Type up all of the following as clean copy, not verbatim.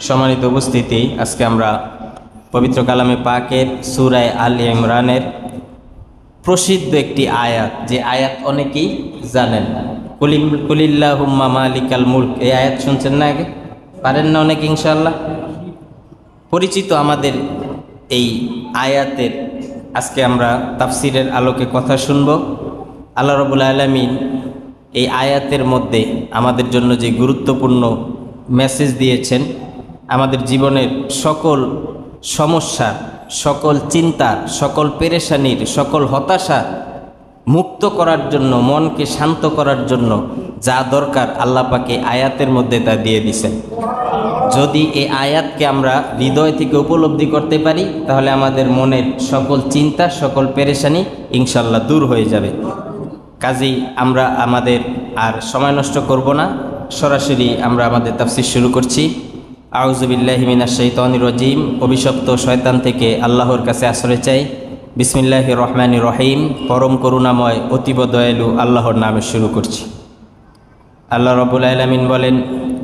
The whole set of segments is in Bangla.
সম্মানিত উপস্থিতি, আজকে আমরা পবিত্র কালামে পাকের সূরা আলে ইমরানের প্রসিদ্ধ একটি আয়াত, যে আয়াত অনেকেই জানেন, কুলিল্লাহুম্মা মালিকাল মুলক। এই আয়াত শুনছেন না? আগে পারেন না অনেকে? ইনশাআল্লাহ পরিচিত আমাদের এই আয়াতের আজকে আমরা তাফসিরের আলোকে কথা শুনব। আল্লাহ রাব্বুল আলামিন এই আয়াতের মধ্যে আমাদের জন্য যে গুরুত্বপূর্ণ মেসেজ দিয়েছেন, আমাদের জীবনের সকল সমস্যা, সকল চিন্তা, সকল পেরেশানির, সকল হতাশা মুক্ত করার জন্য, মনকে শান্ত করার জন্য যা দরকার আল্লাহ পাকে আয়াতের মধ্যে তা দিয়ে দিয়েছেন। যদি এই আয়াতকে আমরা হৃদয় থেকে উপলব্ধি করতে পারি, তাহলে আমাদের মনের সকল চিন্তা, সকল পেরেশানি ইনশাল্লাহ দূর হয়ে যাবে। কাজেই আমরা আমাদের আর সময় নষ্ট করব না, সরাসরি আমরা আমাদের তাফসীর শুরু করছি। আউযু বিল্লাহি মিনাশ শাইতানির রাজিম। অভিশপ্ত শয়তান থেকে আল্লাহর কাছে আশ্রয় চাই। বিসমিল্লাহির রহমানির রহিম। পরম করুণাময়, অতীব দয়ালু আল্লাহর নামে শুরু করছি। আল্লাহ রাব্বুল আলামিন বলেন,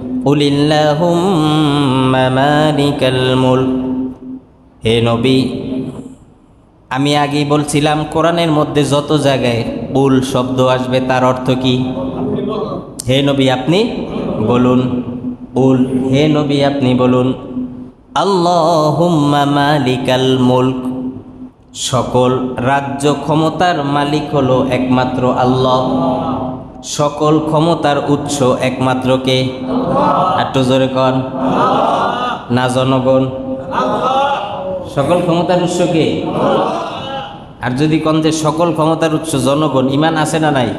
কুলিল্লাহুম্মা মালিকাল মুলক। হে নবী, আমি আগেই বলছিলাম কোরআনের মধ্যে যত জায়গায় উল শব্দ আসবে তার অর্থ কি? হে নবী আপনি বলুন। উল, হে নবী আপনি বলুন। আল্লাহুম্মা মালিকাল মুলক। সকল রাজ্য ক্ষমতার মালিক হলো একমাত্র আল্লাহ। সকল ক্ষমতার উৎস একমাত্র কে? একটু জোরে কন না জনগণ? সকল ক্ষমতার উৎস কে? আর যদি কন যে সকল ক্ষমতার উৎস জনগণ, ইমান আছে না নাই?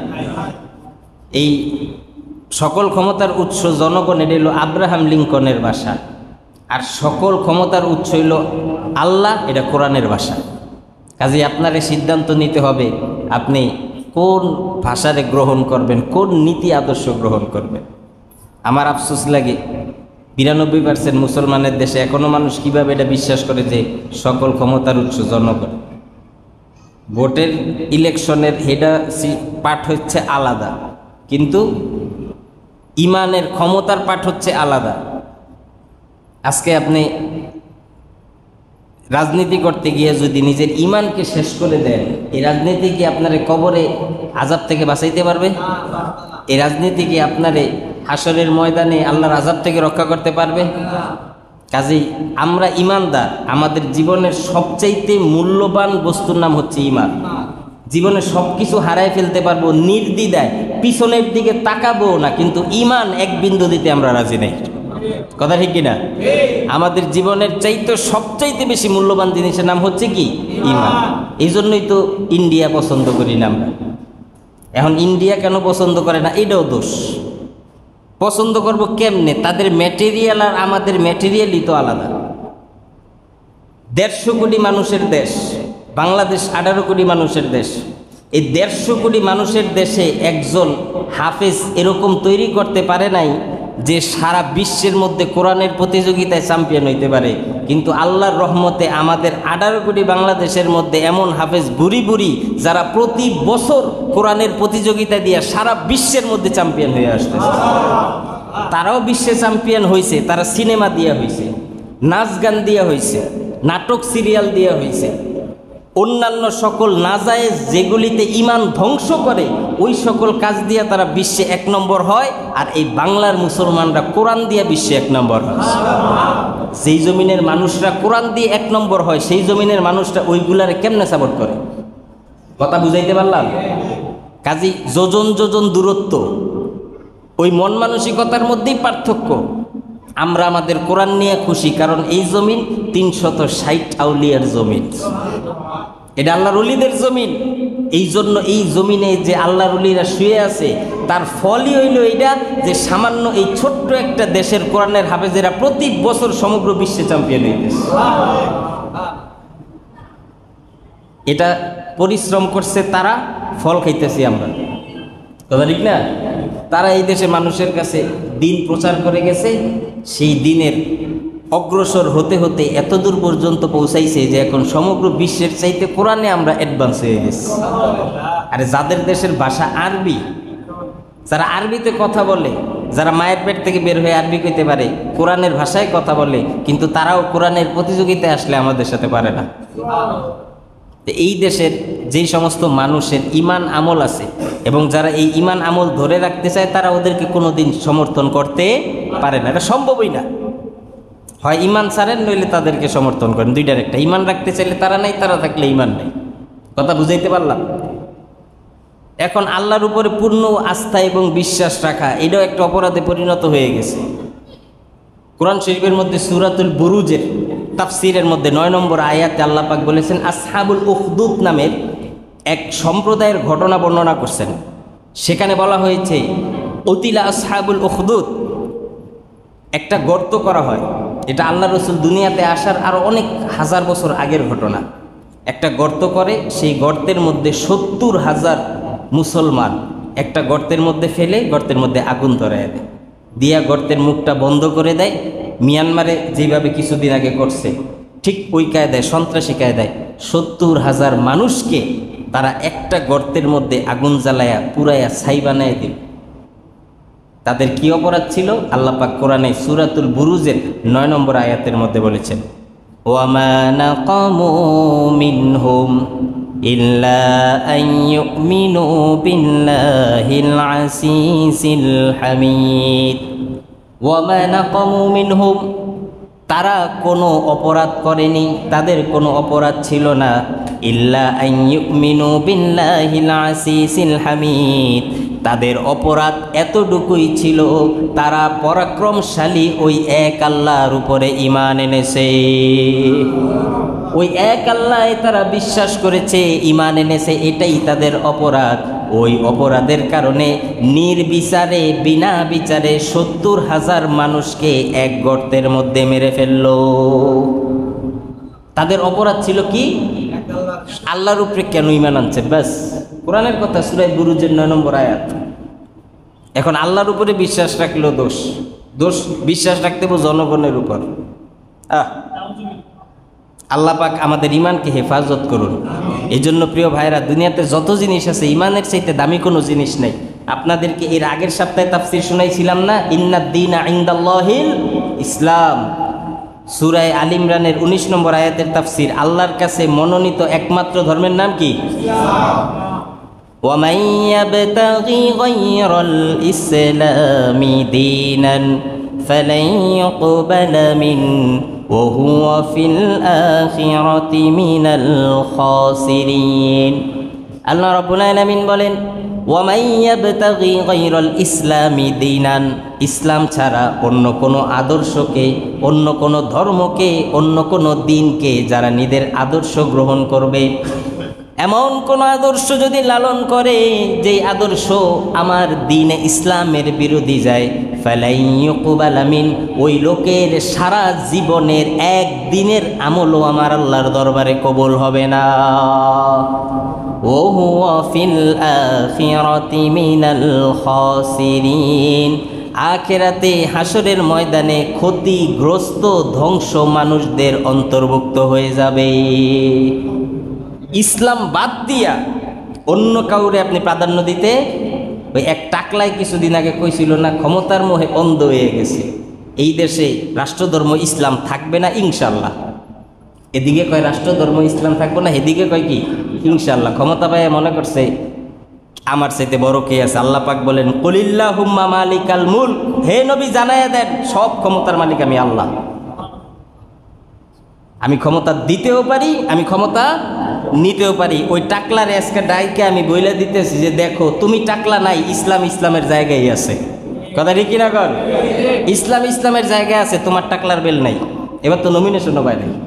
এই সকল ক্ষমতার উৎস জনগণ, এটা হলো আব্রাহাম লিঙ্কনের ভাষা। আর সকল ক্ষমতার উৎস হইল আল্লাহ, এটা কোরআনের ভাষা। কাজে আপনারে সিদ্ধান্ত নিতে হবে আপনি কোন ভাষারে গ্রহণ করবেন, কোন নীতি আদর্শ গ্রহণ করবেন। আমার আফসোস লাগে ৯২% মুসলমানের দেশে এখনো মানুষ কিভাবে এটা বিশ্বাস করে যে সকল ক্ষমতার উৎস জনগণ। ভোটের ইলেকশনের হেডা পাঠ হচ্ছে আলাদা, কিন্তু ইমানের ক্ষমতার পাঠ হচ্ছে আলাদা। আজকে আপনি রাজনীতি করতে গিয়ে যদি নিজের ইমানকে শেষ করে দেন, এই রাজনীতি কি আপনারে কবরে আযাব থেকে বাঁচাইতে পারবে? এই রাজনীতি কি আপনারে হাসরের ময়দানে আল্লাহর আযাব থেকে রক্ষা করতে পারবে? কাজেই আমরা ইমানদার, আমাদের জীবনের সবচাইতে মূল্যবান বস্তুর নাম হচ্ছে ইমান। জীবনে সব কিছু হারায় ফেলতে পারবো নির্দ্বিধায়, পিছনের দিকে তাকাবো না, কিন্তু ইমান এক বিন্দু দিতে আমরা রাজি নাই। কথা ঠিক কিনা? আমাদের জীবনের চাইতে সবচাইতে বেশি মূল্যবান জিনিসের নাম হচ্ছে কি? ইমান। এই জন্যই তো ইন্ডিয়া পছন্দ করি না আমরা। এখন ইন্ডিয়া কেন পছন্দ করে না, এটাও দোষ। পছন্দ করব কেমনে? তাদের ম্যাটেরিয়াল আর আমাদের ম্যাটেরিয়ালই তো আলাদা। ১৫০ কোটি মানুষের দেশ বাংলাদেশ, 18 কোটি মানুষের দেশ। এই ১৫০ কোটি মানুষের দেশে একজন হাফেজ এরকম তৈরি করতে পারে নাই যে সারা বিশ্বের মধ্যে কোরআনের প্রতিযোগিতায় চ্যাম্পিয়ন হইতে পারে। কিন্তু আল্লাহর রহমতে আমাদের 18 কোটি বাংলাদেশের মধ্যে এমন হাফেজ বুড়ি বুড়ি যারা প্রতি বছর কোরআনের প্রতিযোগিতা দিয়ে সারা বিশ্বের মধ্যে চ্যাম্পিয়ন হয়ে আসতেছে। তারাও বিশ্বে চ্যাম্পিয়ন হয়েছে, তারা সিনেমা দিয়ে হয়েছে, নাচ গান দিয়ে হয়েছে, নাটক সিরিয়াল দিয়ে হয়েছে, অন্যান্য সকল নাজায়েজ যেগুলিতে ইমান ধ্বংস করে ওই সকল কাজ দিয়ে তারা বিশ্বে 1 নম্বর হয়। আর এই বাংলার মুসলমানরা কোরআন দিয়ে বিশ্বে 1 নম্বর হয়। যেই জমিনের মানুষরা কোরআন দিয়ে 1 নম্বর হয়, সেই জমিনের মানুষরা ওইগুলারে কেমনে সাপোর্ট করে? কথা বুঝাইতে পারলাম? কাজী যোজন যোজন দূরত্ব, ওই মন মানসিকতার মধ্যেই পার্থক্য। আমরা আমাদের কোরআন নিয়ে খুশি, কারণ এই জমিন ৩৬০ আউলিয়ার জমিন, এটা আল্লাহর ওলিদের জমিন। এই জন্য এই জমিনে যে আল্লাহর ওলিরা শুয়ে আছে তার ফলই হইল এইটা যে সামান্য এই ছোট্ট একটা দেশের কোরআনের হাফেজেরা প্রতি বছর সমগ্র বিশ্বে চ্যাম্পিয়ন হইতেছে। এটা পরিশ্রম করছে তারা, ফল খাইতেছি আমরা। কথা ঠিক না? তারা এই দেশে মানুষের কাছে দিন প্রচার করে গেছে, সেই দিনের অগ্রসর হতে হতে এত দূর পর্যন্ত পৌঁছাইছে যে এখন সমগ্র বিশ্বের চাইতে কোরআনে আমরা অ্যাডভান্স হয়ে গেছি। আরে যাদের দেশের ভাষা আরবি, যারা আরবিতে কথা বলে, যারা মায়ের পেট থেকে বের হয়ে আরবি কইতে পারে, কোরআনের ভাষায় কথা বলে, কিন্তু তারাও কোরআনের প্রতিযোগিতায় আসলে আমাদের সাথে পারে না। এই দেশের যেই সমস্ত মানুষের ইমান আমল আছে এবং যারা এই ইমান আমল ধরে রাখতে চায়, তারা ওদেরকে কোনোদিন সমর্থন করতে পারে না, এটা সম্ভবই না। হয় ইমান ছাড়েন, নইলে তাদেরকে সমর্থন করেন, দুইটার একটা। ইমান রাখতে চাইলে তারা নাই, তারা থাকলে ইমান নেই। কথা বুঝাইতে পারলাম? এখন আল্লাহর উপরে পূর্ণ আস্থা এবং বিশ্বাস রাখা, এটাও একটা অপরাধে পরিণত হয়ে গেছে। কোরআন শরীফের মধ্যে সূরাতুল বুরুজের তাফসিরের মধ্যে ৯ নম্বর আয়াতে আল্লাহ পাক বলেছেন, আসহাবুল উখদুদ নামের এক সম্প্রদায়ের ঘটনা বর্ণনা করছেন। সেখানে বলা হয়েছে, উতিলা আসহাবুল উখদুদ, একটা গর্ত করা হয়। এটা আল্লাহ রসুল দুনিয়াতে আসার আরও অনেক হাজার বছর আগের ঘটনা। একটা গর্ত করে, সেই গর্তের মধ্যে ৭০,০০০ মুসলমান একটা গর্তের মধ্যে ফেলে গর্তের মধ্যে আগুন ধরায় দেয়, দিয়া গর্তের মুখটা বন্ধ করে দেয়। মিয়ানমারে যেভাবে কিছুদিন আগে করছে, ঠিক ওই কায়দায়, সন্ত্রাসী কায়দায় ৭০,০০০ মানুষকে তারা একটা গর্তের মধ্যে আগুন জ্বালায়া পুরাইয়া ছাই বানায় দিল। তাদের কি অপরাধ ছিল? আল্লাহ পাক কোরআনে সূরাতুল বুরুজের ৯ নম্বর আয়াতের মধ্যে বলেছেন, ওয়ামা নাকামু মিনহুম ইল্লা আন ইউমিনু বিল্লাহিল আসিসিল হামিদ। ওয়ামা নাকামু মিনহুম, তারা কোনো অপরাধ করেনি, তাদের কোনো অপরাধ ছিল না। ইল্লা আন ইউমিনু বিল্লাহিল আসিসিল হামিদ, তাদের অপরাধ এতটুকুই ছিল, তারা পরাক্রমশালী ওই এক আল্লাহর উপরে ঈমান এনেছে। ওই এক আল্লাহে তারা বিশ্বাস করেছে, ঈমান এনেছে, এটাই তাদের অপরাধ। ওই অপরাধের কারণে নির্বিচারে, বিনা বিচারে ৭০,০০০ মানুষকে এক গর্তের মধ্যে মেরে ফেলল। তাদের অপরাধ ছিল কি? আল্লাহর উপরে কেন ঈমান আনছে, ব্যাস। কোরআনের কথা, সূরা বুরুজের ৯ নম্বর আয়াত। এখন আল্লাহর উপরে বিশ্বাস রাখলেও দোষ, দোষ বিশ্বাস রাখতে হবে জনগণের উপর। আল্লাহ পাক আমাদের ঈমানকে হেফাজত করুন। এই জন্য প্রিয় ভাইরা, দুনিয়াতে যত জিনিস আছে, ঈমানের চাইতে দামি কোনো জিনিস নেই। আপনাদেরকে এর আগের সপ্তাহে তাফসীর শুনাইছিলাম না, ইন্নাদ-দীনা ইনদাল্লাহিল ইসলাম। সূরা আল ইমরানের ১৯ নম্বর আয়াতের তাফসীর, আল্লাহর কাছে মনোনীত একমাত্র ধর্মের নাম কি? ইসলাম। ومن يبتغي غير الإسلام دينا فلن يقبل منه وهو في الآخرة من الخاسرين। আল্লাহ রাব্বুল আলামিন বলেন, ওয়ামান ইয়াবতাগি গায়রাল ইসলামি দীনান, ইসলাম ছাড়া অন্য কোনো আদর্শকে, অন্য কোনো ধর্মকে, অন্য কোনো দিনকে যারা নিজের আদর্শ গ্রহণ করবে, এমন কোন আদর্শ যদি লালন করে যেই আদর্শ আমার দ্বীনে ইসলামের বিরোধী যায়, ফালাই ইউকবাল মিন, ওই লোকের সারা জীবনের একদিনের আমলও আমার আল্লাহর দরবারে কবুল হবে না। ওহুয়া ফিল আখিরাতি মিনাল খাসিরিন, আখিরাতে হাসরের ময়দানে ক্ষতিগ্রস্ত ধ্বংস মানুষদের অন্তর্ভুক্ত হয়ে যাবে। ইসলাম বাদ দিয়া অন্য কাউরে আপনি প্রাধান্য দিতে, ওই এক টাকলায় কিছুদিন আগে কইছিল না, ক্ষমতার মোহে অন্ধ হয়ে গেছে, এই দেশে রাষ্ট্রধর্ম ইসলাম থাকবে না ইনশাল্লাহ। এদিকে কয় রাষ্ট্রধর্ম ইসলাম থাকবে না, এদিকে কয় কি ইনশাল্লাহ। ক্ষমতা পায় মনে করছে আমার চাইতে বড় কে আছে। আল্লাহ পাক বলেন, কুলিল্লাহুম্মা মালিকাল মুলক, হে নবী জানায়া দেন সব ক্ষমতার মালিক আমি আল্লাহ। আমি ক্ষমতা দিতেও পারি, আমি ক্ষমতা নিতেও পারি। ওই টাকলার আজকে ডাইকে আমি বইলা দিতেছি যে দেখো তুমি টাকলা নাই, ইসলাম ইসলামের জায়গায় আছে। কথা ঠিক কিনা কর? ইসলাম ইসলামের জায়গায় আছে, তোমার টাকলার বেল নাই। এবার তো নমিনেশনও পায় নাই।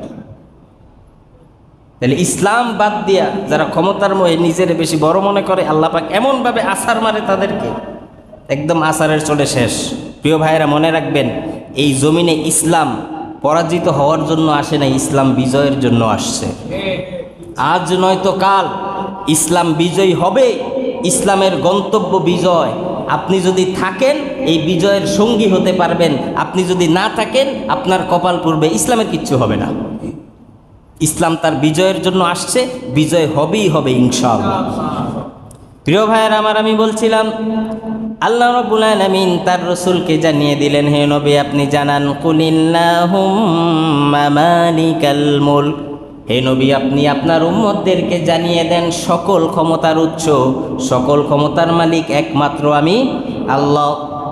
তাহলে ইসলাম বাদ দিয়া যারা ক্ষমতার মোহে নিজের বেশি বড় মনে করে, আল্লাহ পাক এমনভাবে আছাড় মারে তাদেরকে, একদম আছাড়ের চলে শেষ। প্রিয় ভাইয়েরা মনে রাখবেন, এই জমিনে ইসলাম পরাজিত হওয়ার জন্য আসে না, ইসলাম বিজয়ের জন্য আসছে। আজ নয়তো কাল ইসলাম বিজয়ী হবে। ইসলামের গন্তব্য বিজয়। আপনি যদি থাকেন এই বিজয়ের সঙ্গী হতে পারবেন, আপনি যদি না থাকেন আপনার কপাল পূর্বে, ইসলামের কিচ্ছু হবে না। ইসলাম তার বিজয়ের জন্য আসছে, বিজয় হবেই হবে ইনশাআল্লাহ। প্রিয় ভাইয়েরা আমার, আমি বলছিলাম আল্লাহ রাব্বুল আলামিন তার রাসূলকে জানিয়ে দিলেন, হে নবী আপনি জানান, কুলিল্লাহুম্মা মালিকাল মুলক, হে নবী আপনি আপনার উম্মতদেরকে জানিয়ে দেন সকল ক্ষমতার উৎস, সকল ক্ষমতার মালিক একমাত্র আমি আল্লাহ।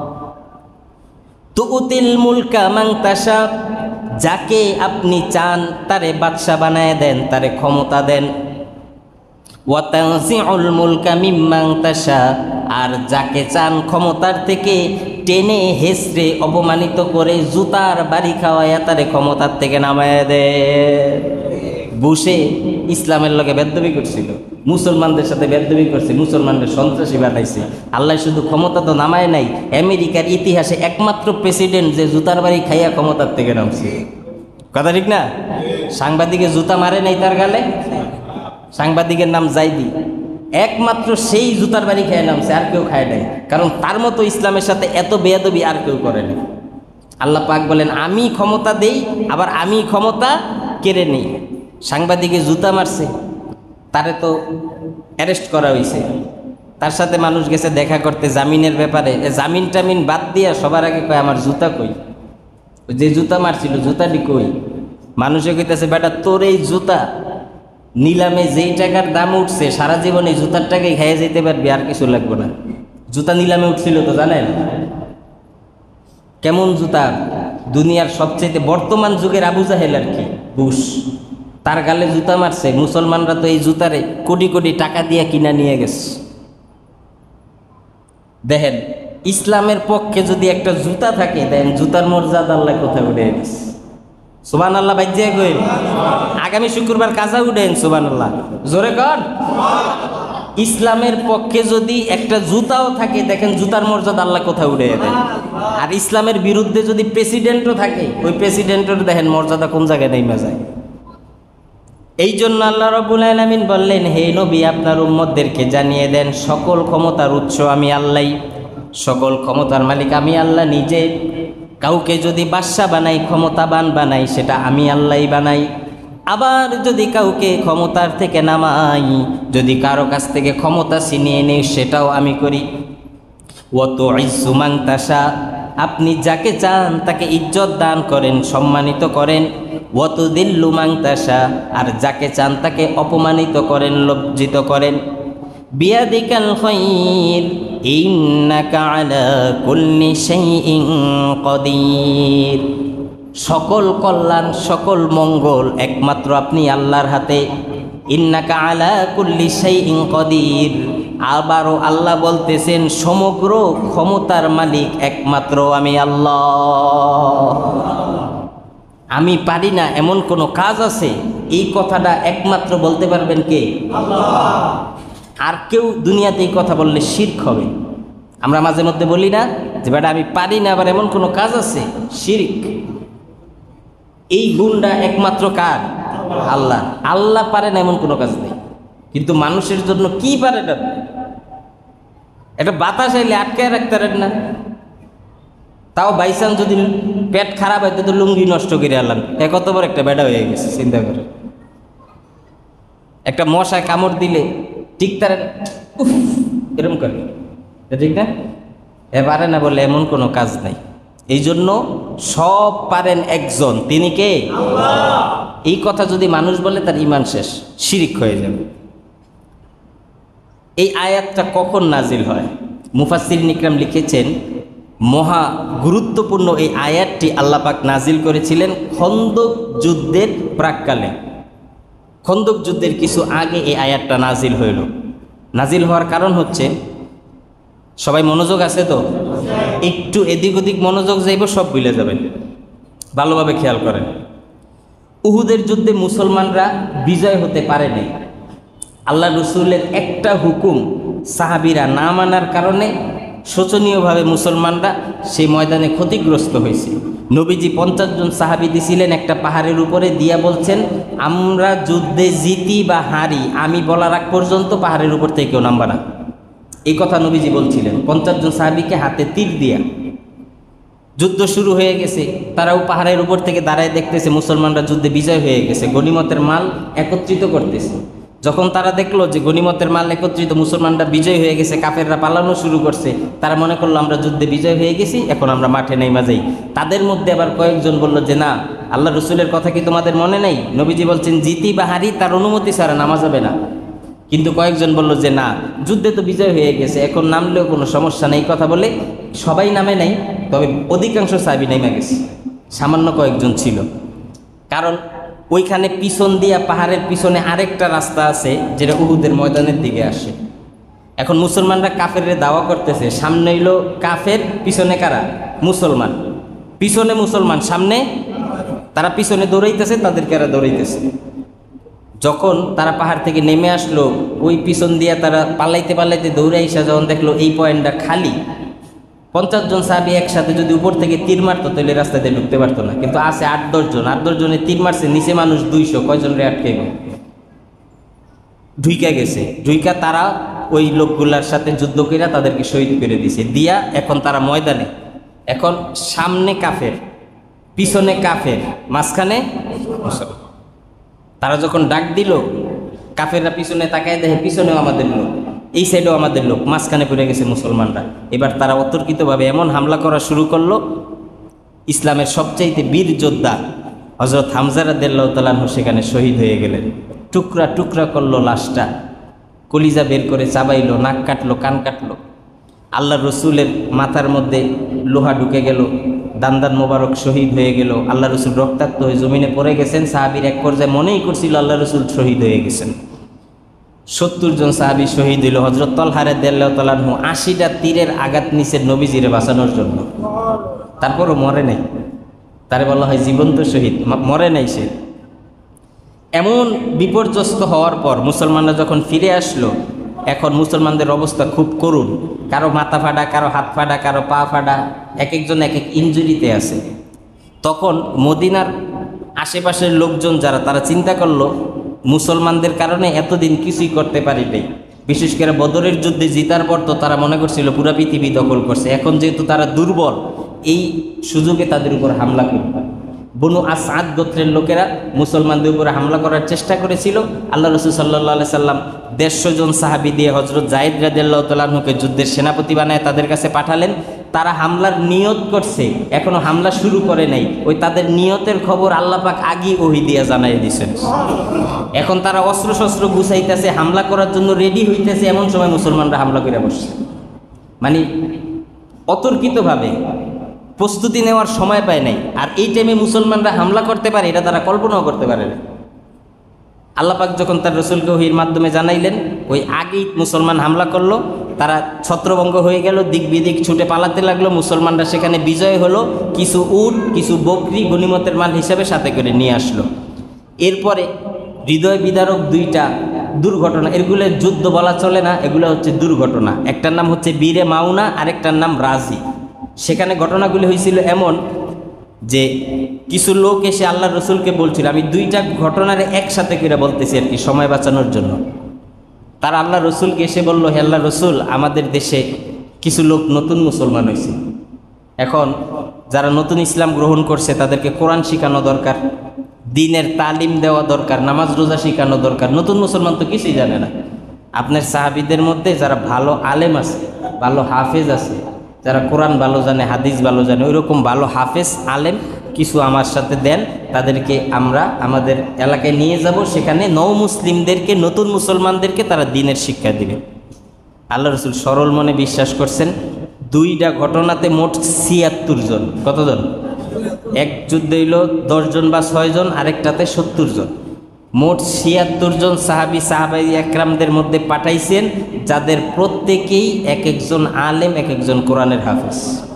তুতিল মুলকা মান তাশা, যাকে আপনি চান তারে বাদশা বানায় দেন, তারে ক্ষমতা দেন। ওয়া তানজিউল মুলকা মিম্মান তাশা, আর যাকে চান ক্ষমতার থেকে টেনে হেসড়ে অপমানিত করে জুতার বাড়ি খাওয়াইয়া তারে ক্ষমতার থেকে নামায় দেন। বুশে ইসলামের লগে বেদবি করছিল, মুসলমানদের সাথে বেদবি করছে, মুসলমানদের সন্ত্রাসী বানাইছে। আল্লাহ শুধু ক্ষমতা তো নামায় নাই, আমেরিকার ইতিহাসে একমাত্র প্রেসিডেন্ট যে জুতার বাড়ি খাইয়া ক্ষমতার থেকে নামছে। কথা ঠিক না? সাংবাদিকে জুতা মারে নাই তার গালে, সাংবাদিকের নাম জাইদি, একমাত্র সেই জুতার বাড়ি খেয়ে নামছে, আর কেউ খায় নাই। কারণ তার মতো ইসলামের সাথে এত বেয়াদবি আর কেউ করে নাই। আল্লাহ পাক বলেন আমি ক্ষমতা দেই, আবার আমি ক্ষমতা কেড়ে নেই। সাংবাদিকে জুতা মারছে, তারে তো অ্যারেস্ট করা হয়েছে, তার সাথে মানুষ গেছে দেখা করতে জামিনের ব্যাপারে। জামিন টামিন বাদ দিয়া সবার আগে কয় আমার জুতা কই, যে জুতা মারছিল জুতাটি কই। মানুষে কইতেছে বেটা তোর এই জুতা নিলামে যেই টাকার দাম উঠছে সারা জীবন এই জুতার টাকাই খাইয়ে যেতে পারবি, আর কিছু লাগবে না। জুতা নিলামে উঠছিল তো জানেন কেমন জুতা? দুনিয়ার সবচেয়ে বর্তমান যুগের আবু জাহেল আর কি, বুশ, তার গালে জুতা মারছে। মুসলমানরা তো এই জুতারে কোটি কোটি টাকা দিয়ে কিনা নিয়ে গেছে। দেখেন ইসলামের পক্ষে যদি একটা জুতা থাকে, দেখেন জুতার মর্যাদা আল্লাহ কোথায় উঠে গেছে। সুবহানাল্লাহ বাইজে কই, আগামী শুক্রবার কাজা উঠেন সুবহানাল্লাহ জোরে কর। ইসলামের পক্ষে যদি একটা জুতাও থাকে, দেখেন জুতার মর্যাদা আল্লাহ কোথায় উঠে দেন। আর ইসলামের বিরুদ্ধে যদি প্রেসিডেন্টও থাকে, ওই প্রেসিডেন্টের দেখেন মর্যাদা কোন জায়গায় নেমে যায়। এই জন্য আল্লাহ রাব্বুল আলামিন বললেন, হে নবী আপনার উম্মতদেরকে জানিয়ে দেন সকল ক্ষমতার উৎস আমি আল্লাহ, সকল ক্ষমতার মালিক আমি আল্লাহ নিজে। কাউকে যদি বাদশা বানাই, ক্ষমতাবান বানাই, সেটা আমি আল্লাহই বানাই। আবার যদি কাউকে ক্ষমতার থেকে নামাই, যদি কারো কাছ থেকে ক্ষমতা ছিনিয়ে নেই, সেটাও আমি করি। ওয়া তুইজ্জু মান তাশা, আপনি যাকে চান তাকে ইজ্জত দান করেন, সম্মানিত করেন। ওয়া তুযিল্লু মান তাশা, আর যাকে চান তাকে অপমানিত করেন, লজ্জিত করেন। বিয়াদিকাল খায়র ইন্নাকা আলা কুল্লি শাইইন কাদির, সকল কল্যাণ সকল মঙ্গল একমাত্র আপনি আল্লাহর হাতে। ইন্নাকা আলা কুল্লি শাইইন কাদির, আবারও আল্লাহ বলতেছেন সমগ্র ক্ষমতার মালিক একমাত্র আমি আল্লাহ। আমি পারি না এমন কোনো কাজ আছে, এই কথাটা একমাত্র বলতে পারবেন কে? আল্লাহ। আর কেউ দুনিয়াতে এই কথা বললে শিরক হবে। আমরা মাঝে মধ্যে বলি না যে বেটা আমি পারি না, আবার এমন কোনো কাজ আছে, শিরক। এই গুণটা একমাত্র কার? আল্লাহ। আল্লাহ পারে না এমন কোনো কাজ নেই। কিন্তু মানুষের জন্য কি পারে না? একটা বাতাস আইলে আটকায় রাখতে পারেন না, তাও বাইচান্স যদি পেট খারাপ হয় তো লুঙ্গি নষ্ট করে আনলাম, কত বড় একটা বেটা হয়ে গেছে চিন্তা করে। একটা মশায় কামড় দিলে ঠিক তার এরকম করে, ঠিক না? এ পারে না বলে এমন কোনো কাজ নাই। এই জন্য সব পারেন একজন, তিনি কে? আল্লাহ। এই কথা যদি মানুষ বলে তার ঈমান শেষ, শিরিক হয়ে যাবে। এই আয়াতটা কখন নাজিল হয়? মুফাসসিরিন ইকরাম লিখেছেন মহা গুরুত্বপূর্ণ এই আয়াতটি আল্লাহ পাক নাজিল করেছিলেন খন্দক যুদ্ধের প্রাককালে। খন্দক যুদ্ধের কিছু আগে এই আয়াতটা নাজিল হইল। নাজিল হওয়ার কারণ হচ্ছে, সবাই মনোযোগ আছে তো? একটু এদিক ওদিক মনোযোগ যাইব, সব ভুলে যাবেন, ভালোভাবে খেয়াল করেন। উহুদের যুদ্ধে মুসলমানরা বিজয় হতে পারেনি। আল্লাহ রসুলের একটা হুকুম সাহাবীরা না মানার কারণে শোচনীয়ভাবে মুসলমানরা সেই ময়দানে ক্ষতিগ্রস্ত হয়েছে। নবীজি 50 জন সাহাবী দিছিলেন একটা পাহাড়ের উপরে, দিয়া বলছেন আমরা যুদ্ধে জিতি বা হারি আমি বলার আগ পর্যন্ত পাহাড়ের উপর থেকে কেউ নামবা না। এই কথা নবীজি বলছিলেন 50 জন সাহাবীকে হাতে তীর দিয়া। যুদ্ধ শুরু হয়ে গেছে, তারাও পাহাড়ের উপর থেকে দাঁড়ায় দেখতেছে মুসলমানরা যুদ্ধে বিজয় হয়ে গেছে, গনিমতের মাল একত্রিত করতেছে। যখন তারা দেখলো যে গনিমতের মাল একত্রিত, মুসলমানরা বিজয় হয়ে গেছে, কাফেররা পালানো শুরু করছে, তারা মনে করলো আমরা যুদ্ধে বিজয় হয়ে গেছি, এখন আমরা মাঠে নেমে যাই। তাদের মধ্যে আবার কয়েকজন বলল যে না, আল্লাহ রসুলের কথা কি তোমাদের মনে নেই? নবীজি বলছেন জিতি বা হারি তার অনুমতি ছাড়া নামা যাবে না। কিন্তু কয়েকজন বলল যে না, যুদ্ধে তো বিজয় হয়ে গেছে, এখন নামলেও কোনো সমস্যা নেই। কথা বলে সবাই নামে নাই, তবে অধিকাংশ সাহাবী নেমে গেছে, সামান্য কয়েকজন ছিল। কারণ ওইখানে পিছন দিয়া পাহাড়ের পিছনে আরেকটা রাস্তা আছে যেটা উহুদের ময়দানের দিকে আসে। এখন মুসলমানরা কাফেরে দাওয়া করতেছে, সামনে হইলো কাফের, পিছনে কারা? মুসলমান। পিছনে মুসলমান, সামনে তারা পিছনে দৌড়াইতেছে, তাদেরকে এরা দৌড়াইতেছে। যখন তারা পাহাড় থেকে নেমে আসলো, ওই পিছন দিয়া তারা পালাইতে পালাইতে দৌড়ে এসে যখন দেখলো এই পয়েন্টটা খালি, 50 জন সাহাবী একসাথে যদি উপর থেকে তীর মারতো তাহলে রাস্তাতে ঢুকতে পারতো না। কিন্তু আছে 8-10 জন, 8-10 জনে তীর মারছে, নিচে মানুষ 200, কয়জন রে আটকে ঢুইকা গেছে। ঢুইকা তারা ওই লোকগুলার সাথে যুদ্ধ কইরা তাদেরকে শহীদ করে দিছে দিয়া। এখন তারা ময়দানে, এখন সামনে কাফের, পিছনে কাফের, মাঝখানে মুসলমান। তারা যখন ডাক দিল, কাফেররা পিছনে তাকায় দেখে পিছনেও আমাদের লোক, এই সাইডেও আমাদের লোক, মাঝখানে পড়ে গেছে মুসলমানরা। এবার তারা অতর্কিতভাবে এমন হামলা করা শুরু করলো, ইসলামের সবচাইতে বীর যোদ্ধা হযরত হামজা রাদিয়াল্লাহু তাআলা আনহু সেখানে শহীদ হয়ে গেলেন। টুকরা টুকরা করলো লাশটা, কলিজা বের করে চাবাইলো, নাক কাটলো, কান কাটলো। আল্লাহ রসুলের মাথার মধ্যে লোহা ঢুকে গেল, দান্দান মোবারক শহীদ হয়ে গেল। আল্লাহ রসুল রক্তাক্ত হয়ে জমিনে পড়ে গেছেন। সাহাবীর এক পর্যায়ে মনেই করছিল আল্লাহ রসুল শহীদ হয়ে গেছেন। 70 জন সাহাবী শহীদ হইল। হযরত তালহা রাদিয়াল্লাহু তাআলা আনহু 80টা তীরের আঘাত নিছেন নবীজিরে বাঁচানোর জন্য, তারপরও মরে নাই। তারে বলা হয় জীবন্ত শহীদ, মরে নাই সে। এমন বিপর্যস্ত হওয়ার পর মুসলমানরা যখন ফিরে আসলো, এখন মুসলমানদের অবস্থা খুব করুণ। কারো মাথা ফাটা, কারো হাত ফাটা, কারো পা ফাটা, এক একজন এক এক ইনজুরিতে আছে। তখন মদিনার আশেপাশের লোকজন যারা, তারা চিন্তা করলো মুসলমানদের কারণে এতদিন কিছুই করতে পারি নাই। বিশেষ করে বদরের যুদ্ধে জিতার পর তো তারা মনে করছিল পুরা পৃথিবী দখল করছে। এখন যেহেতু তারা দুর্বল, এই সুযোগে তাদের উপর হামলা করবে। বনু আসাদ গোত্রের লোকেরা মুসলমানদের উপরে হামলা করার চেষ্টা করেছিল। আল্লাহ রসুল সাল্লাল্লাহু আলাইহি সাল্লাম 150 জন সাহাবী দিয়ে হযরত যায়েদ রাদিয়াল্লাহু তাআলা আনহুকে যুদ্ধের সেনাপতি বানায় তাদের কাছে পাঠালেন। তারা হামলার নিয়ত করছে, এখনো হামলা শুরু করে নাই। ওই তাদের নিয়তের খবর আল্লাহ পাক আগেই ওহী দিয়া জানাই দিয়েছেন। এখন তারা অস্ত্র শস্ত্র গুছাইতেছে, হামলা করার জন্য রেডি হইতেছে, এমন সময় মুসলমানরা হামলা করে বসছে। মানে অতর্কিতভাবে, প্রস্তুতি নেওয়ার সময় পায় নাই। আর এই টাইমে মুসলমানরা হামলা করতে পারে, এটা তারা কল্পনাও করতে পারে না। আল্লাহ পাক যখন তার রসুলকে ওহীর মাধ্যমে জানাইলেন, ওই আগেই মুসলমান হামলা করলো। তারা ছত্রভঙ্গ হয়ে গেল, দিক বিদিক ছুটে পালাতে লাগলো। মুসলমানরা সেখানে বিজয় হলো, কিছু উট, কিছু বকরি গনিমতের মাল হিসাবে সাথে করে নিয়ে আসলো। এরপরে হৃদয় বিদারক 2টা দুর্ঘটনা, এগুলো যুদ্ধ বলা চলে না, এগুলো হচ্ছে দুর্ঘটনা। একটার নাম হচ্ছে বীরে মাউনা, আরেকটার নাম রাজি। সেখানে ঘটনাগুলি হয়েছিল এমন যে কিছু লোক এসে আল্লাহ রসুলকে বলছিল, আমি 2টা ঘটনার একসাথে করে বলতেছি আর কি, সময় বাঁচানোর জন্য। তারা আল্লাহ রসুলকে এসে বলল, হে আল্লাহ রসুল, আমাদের দেশে কিছু লোক নতুন মুসলমান হয়েছে। এখন যারা নতুন ইসলাম গ্রহণ করছে তাদেরকে কোরআন শিখানো দরকার, দ্বীনের তালিম দেওয়া দরকার, নামাজ রোজা শিখানো দরকার। নতুন মুসলমান তো কিছুই জানে না। আপনার সাহাবীদের মধ্যে যারা ভালো আলেম আছে, ভালো হাফেজ আছে, যারা কোরআন ভালো জানে, হাদিস ভালো জানে, ওইরকম ভালো হাফেজ আলেম কিছু আমার সাথে দেন, তাদেরকে আমরা আমাদের এলাকায় নিয়ে যাব। সেখানে মুসলিমদেরকে, নতুন মুসলমানদেরকে তারা দ্বীনের শিক্ষা দিবে। আল্লাহ রসুল সরল মনে বিশ্বাস করছেন। 2টা ঘটনাতে মোট 76 জন। কতজন? এক যুদ্ধে হইল 10 জন বা 6 জন, আরেকটাতে 70 জন। মোট 76 জন সাহাবাই একরামদের মধ্যে পাঠাইছেন, যাদের প্রত্যেকেই এক একজন আলেম, এক একজন কোরআনের হাফেজ।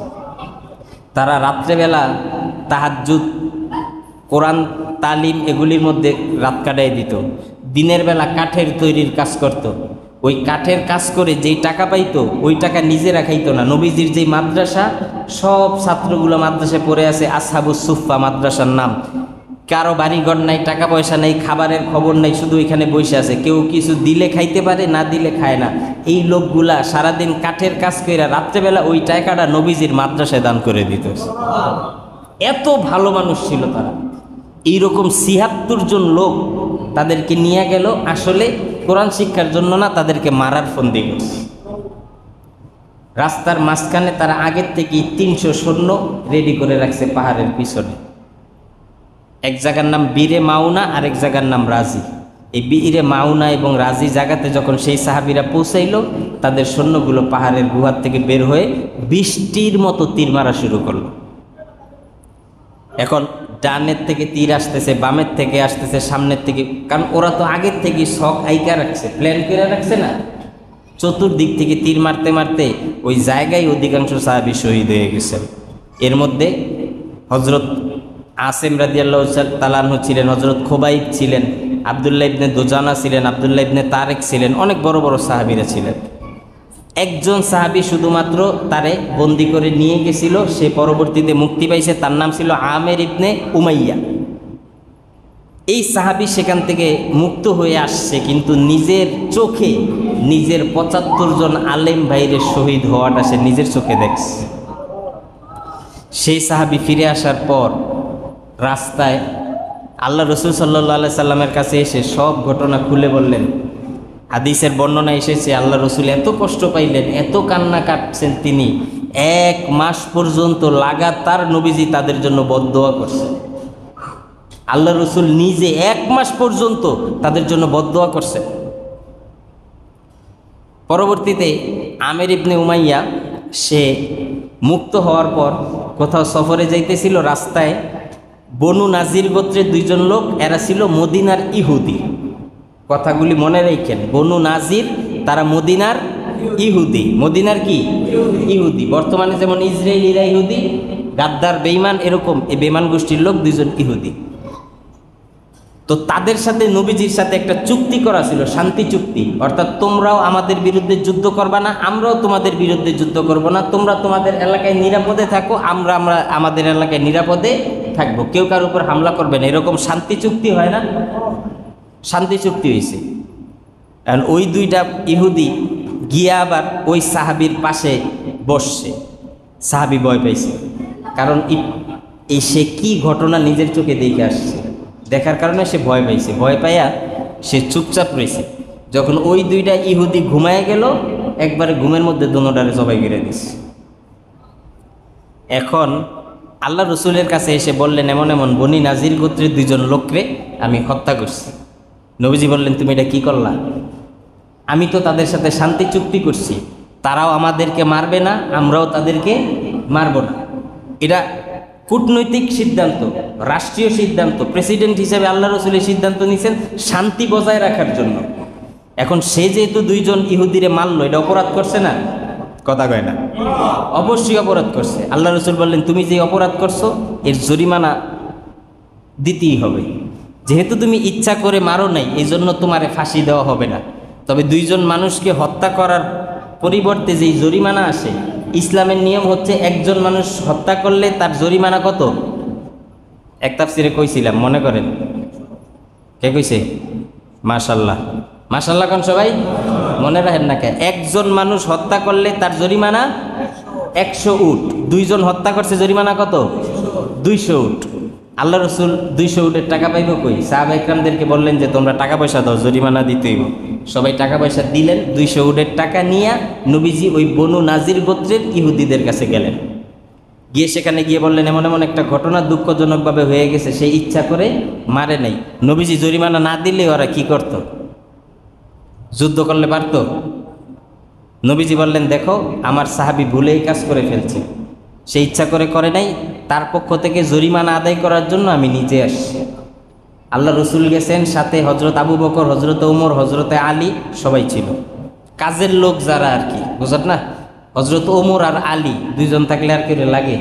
তারা রাত্রেবেলা তাহাজ্জুদ, কোরআন তালিম এগুলির মধ্যে রাত কাটাই দিত। দিনের বেলা কাঠের তৈরির কাজ করত। ওই কাঠের কাজ করে যেই টাকা পাইতো, ওই টাকা নিজেরা খাইতো না। নবীজির যেই মাদ্রাসা, সব ছাত্রগুলো মাদ্রাসায় পড়ে আছে, আসহাবুস সুফফা মাদ্রাসার নাম। কারো বাড়িঘর নাই, টাকা পয়সা নেই, খাবারের খবর নেই, শুধু এখানে বসে আছে। কেউ কিছু দিলে খাইতে পারে, না দিলে খায় না। এই লোকগুলা সারাদিন কাঠের কাজ করে রাত্রেবেলা ওই টাকাটা নবীজির মাদ্রাসায় দান করে দিত। এত ভালো মানুষ ছিল তারা। এইরকম 76 জন লোক তাদেরকে নিয়ে গেল। আসলে কোরআন শিক্ষার জন্য না, তাদেরকে মারার ফন্দি করছে। রাস্তার মাঝখানে তারা আগের থেকেই 300 সৈন্য রেডি করে রাখছে পাহাড়ের পিছনে। এক জায়গার নাম বীরে মাউনা, আর এক জায়গার নাম রাজি। এই বীরে মাউনা এবং রাজি জায়গাতে যখন সেই সাহাবীরা পৌঁছাইল, তাদের সৈন্যগুলো পাহাড়ের গুহার থেকে বের হয়ে বৃষ্টির মতো তীর মারা শুরু করলো। এখন ডানের থেকে তীর আসতেছে, বামের থেকে আসতেছে, সামনের থেকে, কারণ ওরা তো আগের থেকে শখ আইকা রাখছে, প্ল্যান করে রাখছে না। চতুর্দিক থেকে তীর মারতে মারতে ওই জায়গায় অধিকাংশ সাহাবী শহীদ হয়ে গেছেন। এর মধ্যে হজরত আসিম রাদিয়াল্লাহু তাআলা আনহু ছিলেন, হজরত খোবাইব ছিলেন, আব্দুল্লাহ ইবনে দুজানা ছিলেন, আব্দুল্লাহ ইবনে তারেক ছিলেন, অনেক বড় বড় সাহাবীরা ছিলেন। একজন সাহাবী শুধুমাত্র তারে বন্দি করে নিয়ে গেছিল, সে পরবর্তীতে মুক্তি পাইছে, তার নাম ছিল আমের ইবনে উমাইয়া। এই সাহাবী সেখান থেকে মুক্ত হয়ে আসছে, কিন্তু নিজের চোখে নিজের 75 জন আলেম ভাইয়ের শহীদ হওয়াটা সে নিজের চোখে দেখছে। সেই সাহাবী ফিরে আসার পর রাস্তায় আল্লাহ রসুল সাল্লাল্লাহু আলাইহি সাল্লামের কাছে এসে সব ঘটনা খুলে বললেন। হাদিসের বর্ণনা এসেছে, আল্লাহ রসুল এত কষ্ট পাইলেন, এত কান্না কাটছেন তিনি, 1 মাস পর্যন্ত লাগাতার নবীজি তাদের জন্য বদদোয়া করছেন। আল্লাহ রসুল নিজে 1 মাস পর্যন্ত তাদের জন্য বদদোয়া করছেন। পরবর্তীতে আমের ইবনে উমাইয়া সে মুক্ত হওয়ার পর কোথাও সফরে যাইতেছিল, রাস্তায় বনু নাজির গোত্রের 2 জন লোক, এরা ছিল মদিনার ইহুদি। কথাগুলি মনে রাখেন, বনু নাজির তারা মদিনার ইহুদি। মদিনার কি? ইহুদি। বর্তমানে যেমন ইসরায়েলিরা ইহুদি, গাদ্দার বেঈমান, এরকম এই বেঈমান গোষ্ঠীর লোক 2 জন ইহুদি। তো তাদের সাথে নবীজির সাথে একটা চুক্তি করা ছিল, শান্তি চুক্তি, অর্থাৎ তোমরাও আমাদের বিরুদ্ধে যুদ্ধ করবা না, আমরাও তোমাদের বিরুদ্ধে যুদ্ধ করব না, তোমরা তোমাদের এলাকায় নিরাপদে থাকো, আমরা আমাদের এলাকায় নিরাপদে থাকবো, কেউ কার উপর হামলা করবে না, এরকম শান্তি চুক্তি হয় না? শান্তি চুক্তি হয়েছে। কারণ ওই 2টা ইহুদি গিয়ে আবার ওই সাহাবীর পাশে বসছে। সাহাবী ভয় পাইছে, কারণ এই সে কি ঘটনা নিজের চোখে দেখে আসছে, দেখার কারণে সে ভয় পাইছে। ভয় পাইয়া সে চুপচাপ রয়েছে। যখন ওই 2টা ইহুদি ঘুমায় গেল, একবারে ঘুমের মধ্যে দুনোটারে জবাই করে দিচ্ছে। এখন আল্লাহ রসুলের কাছে এসে বললেন, এমন এমন বনি নাজির গোত্রের 2 জন লোকরে আমি হত্যা করছি। নবীজি বললেন, তুমি এটা কি করলা? আমি তো তাদের সাথে শান্তি চুক্তি করছি, তারাও আমাদেরকে মারবে না, আমরাও তাদেরকে মারব না। এটা কূটনৈতিক সিদ্ধান্ত, রাষ্ট্রীয় সিদ্ধান্ত। প্রেসিডেন্ট হিসেবে আল্লাহ রসুলের সিদ্ধান্ত নিয়েছেন শান্তি বজায় রাখার জন্য। এখন সে যেহেতু 2 জন ইহুদিরে মারলো, এটা অপরাধ করছে না? কথা কয় না? অবশ্যই অপরাধ করছে। আল্লাহ রসুল বললেন, তুমি যে অপরাধ করছো এর জরিমানা দিতেই হবে। যেহেতু তুমি ইচ্ছা করে মারো নাই, এই জন্য তোমারে ফাঁসি দেওয়া হবে না। তবে 2 জন মানুষকে হত্যা করার পরিবর্তে যেই জরিমানা আসে, ইসলামের নিয়ম হচ্ছে একজন মানুষ হত্যা করলে তার জরিমানা কত? এক তাফসিরে কইছিলাম, মনে করেন কে কইছে? মাশাআল্লাহ, মাশাআল্লাহ কোন সবাই মনে রাখেন না কে? একজন মানুষ হত্যা করলে তার জরিমানা 100 উট। 2 জন হত্যা করছে, জরিমানা কত? 200 উট। আল্লাহ রসুল 200 উটের টাকা পাইব কই? সাহাবা ইকরামদেরকে বললেন যে তোমরা টাকা পয়সা দাও, জরিমানা দিতেই। সবাই টাকা পয়সা দিলেন। 200 উটের টাকা নিয়ে নবীজি ওই বনু নাজির গোত্রের ইহুদিদের কাছে গেলেন। গিয়ে সেখানে গিয়ে বললেন, এমন এমন একটা ঘটনা দুঃখজনকভাবে হয়ে গেছে, সেই ইচ্ছা করে মারে নাই। নবীজি জরিমানা না দিলে ওরা কি করত? যুদ্ধ করলে পারত? নবীজি বললেন, দেখো আমার সাহাবী ভুলেই কাজ করে ফেলছে, সে ইচ্ছা করে করে নাই, তার পক্ষ থেকে জরিমানা আদায় করার জন্য আমি নিজে আসছি। আল্লাহ রসুল গেছেন, সাথে হজরত আবু বকর, হজরত ওমর, হজরতে আলী সবাই ছিল, কাজের লোক যারা আর কি, বুঝত না? হজরত ওমর আর আলী 2 জন থাকলে আর কেউ লাগে?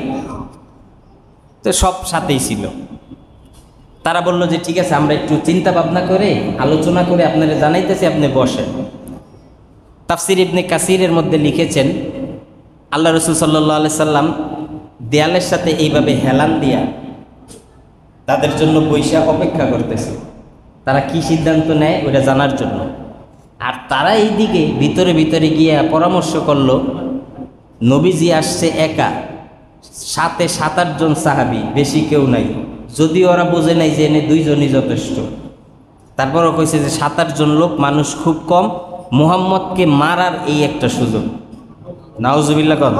তো সব সাথেই ছিল। তারা বলল যে ঠিক আছে, আমরা একটু চিন্তা ভাবনা করে আলোচনা করে আপনারা জানাইতেছি, আপনি বসেন। তাফসির ইবনে কাসিরের মধ্যে লিখেছেন, আল্লাহ রসুল সাল্লাল্লাহু আলাইহি সাল্লাম দেয়ালের সাথে এইভাবে হেলান দিয়া তাদের জন্য বৈশা অপেক্ষা করতেছে, তারা কি সিদ্ধান্ত নেয় ওটা জানার জন্য। আর তারা এইদিকে ভিতরে ভিতরে গিয়া পরামর্শ করলো, নবীজি আসছে একা, সাথে 7-8 জন সাহাবী, বেশি কেউ নাই। যদিও ওরা বোঝে নাই যে এনে 2 জনই যথেষ্ট। তারপরও কইছে যে 7-8 জন লোক, মানুষ খুব কম, মুহাম্মদকে মারার এই একটা সুযোগ। নাউজুবিল্লাহ কন।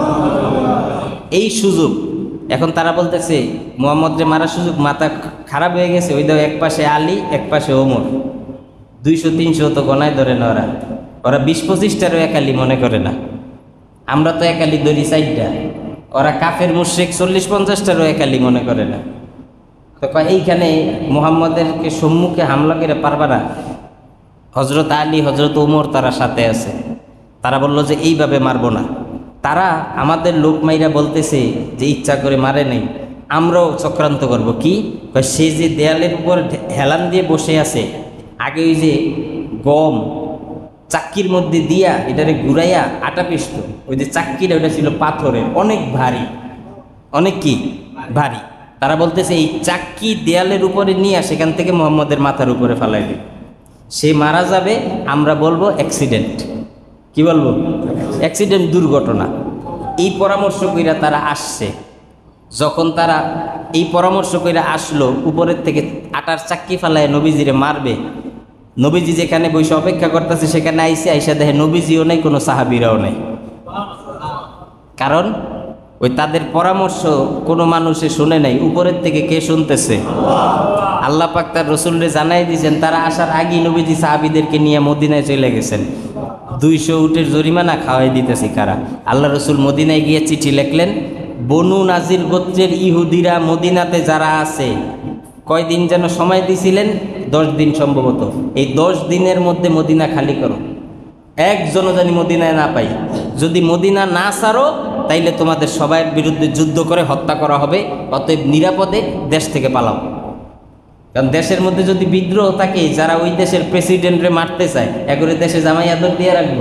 এই সুযোগ এখন তারা বলতেছে মুহাম্মদকে মারার সুযোগ, মাথা খারাপ হয়ে গেছে। ওই দাও এক পাশে আলী, এক পাশে ওমর, 200-300 তো গনায় ধরে না ওরা। ওরা 20-25টারও একালি মনে করে না। আমরা তো একালি ধরি 4টা, ওরা কাফের মুশরিক 40-50টারও একালি মনে করে না। তো এইখানে মুহাম্মদেরকে সম্মুখে হামলা করে পারবা না। হজরত আলী, হজরত ওমর তারা সাথে আছে। তারা বলল যে এইভাবে মারবো না। তারা আমাদের লোক মাইরা বলতেছে যে ইচ্ছা করে মারে নেই, আমরাও চক্রান্ত করব। কি? সে যে দেয়ালের উপর হেলান দিয়ে বসে আছে, আগে ওই যে গম চাক্কির মধ্যে দিয়া এটারে ঘুরাইয়া আটা পিষ্ট, ওই যে চাক্কিটা ওটা ছিল পাথরের, অনেক ভারী, অনেক কি ভারী। তারা বলতেছে এই চাক্কি দেয়ালের উপরে নিয়ে সেখান থেকে মুহাম্মদের মাথার উপরে ফেলাই দিই, সে মারা যাবে। আমরা বলবো অ্যাক্সিডেন্ট। কি বলবো? অ্যাক্সিডেন্ট, দুর্ঘটনা। এই পরামর্শ কইরা তারা আসছে। যখন তারা এই পরামর্শ কইরা আসলো, উপরের থেকে আটার চাক্কি ফেলায় নবীজিরে মারবে, নবীজি যেখানে বসে অপেক্ষা করতেছে সেখানে আইসা দেখে নবীজিও নেই, কোনো সাহাবীরাও নেই। কারণ ওই তাদের পরামর্শ কোনো মানুষে শুনে নাই। উপরের থেকে কে শুনতেছে? আল্লাহ পাক তার রসুলরে জানাই দিয়েছেন। তারা আসার আগেই নবীজি সাহাবীদেরকে নিয়ে মদিনায় চলে গেছেন। 200 উটের জরিমানা খাওয়াই দিতেছি কারা? আল্লাহ রসুল মদিনায় গিয়ে চিঠি লিখলেন, বনু নাজির গোত্রের ইহুদিরা মদিনাতে যারা আছে, কয়দিন যেন সময় দিছিলেন? 10 দিন সম্ভবত। এই 10 দিনের মধ্যে মদিনা খালি করো, একজনও জানি মদিনায় না পাই। যদি মদিনা না ছাড়ো তাইলে তোমাদের সবার বিরুদ্ধে যুদ্ধ করে হত্যা করা হবে। অতএব নিরাপদে দেশ থেকে পালাও। কারণ দেশের মধ্যে যদি বিদ্রোহ থাকে, যারা ওই দেশের প্রেসিডেন্টরে মারতে চায়, এগুলো দেশে জামাই আদর দিয়ে রাখবো?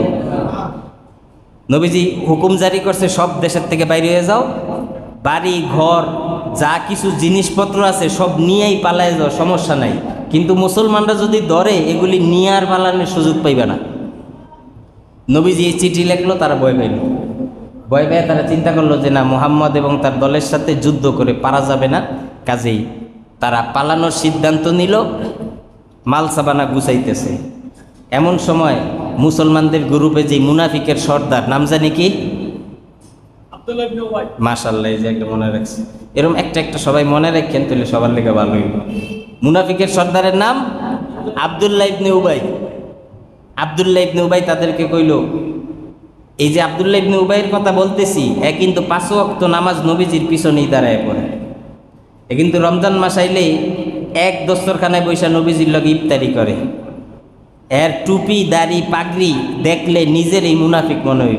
নবীজি হুকুম জারি করছে, সব দেশের থেকে বাইরে হয়ে যাও, বাড়ি ঘর যা কিছু জিনিসপত্র আছে সব নিয়েই পালায় যাও, সমস্যা নাই। কিন্তু মুসলমানরা যদি ধরে, এগুলি নিয়ে আর পালানোর সুযোগ পাইবে না। নবীজি এই চিঠি লেখলো, তারা ভয় পাইল। ভয় পেয়ে তারা চিন্তা করলো যে না, মুহাম্মদ এবং তার দলের সাথে যুদ্ধ করে পারা যাবে না। কাজেই তারা পালানোর সিদ্ধান্ত নিল। মালসাবানা গুছাইতেছে। এমন সময় মুসলমানদের গ্রুপে যে মুনাফিকের সর্দার, নাম জানি কি? মাশাআল্লাহ, এই যে একটা মনে রাখছে। এরকম একটা একটা সবাই মনে রাখেন, তাহলে সবার লেগে ভালো হইব। মুনাফিকের সর্দারের নাম আব্দুল্লাহ ইবনে উবাই। আব্দুল্লাহ ইবনে উবাই তাদেরকে কইল, এই যে আব্দুল্লাহ ইবনে উবাইয়ের কথা বলতেছি, এ কিন্তু 5 ওয়াক্ত নামাজ নবীজির পিছনেই দাঁড়ায় পড়ে। এ কিন্তু রমজান মাস আইলেই এক দস্তরখানায় বৈশা নবীজির লগে ইফতারি করে। এর টুপি দাড়ি পাগড়ি দেখলে নিজের এই মুনাফিক মনে হইব।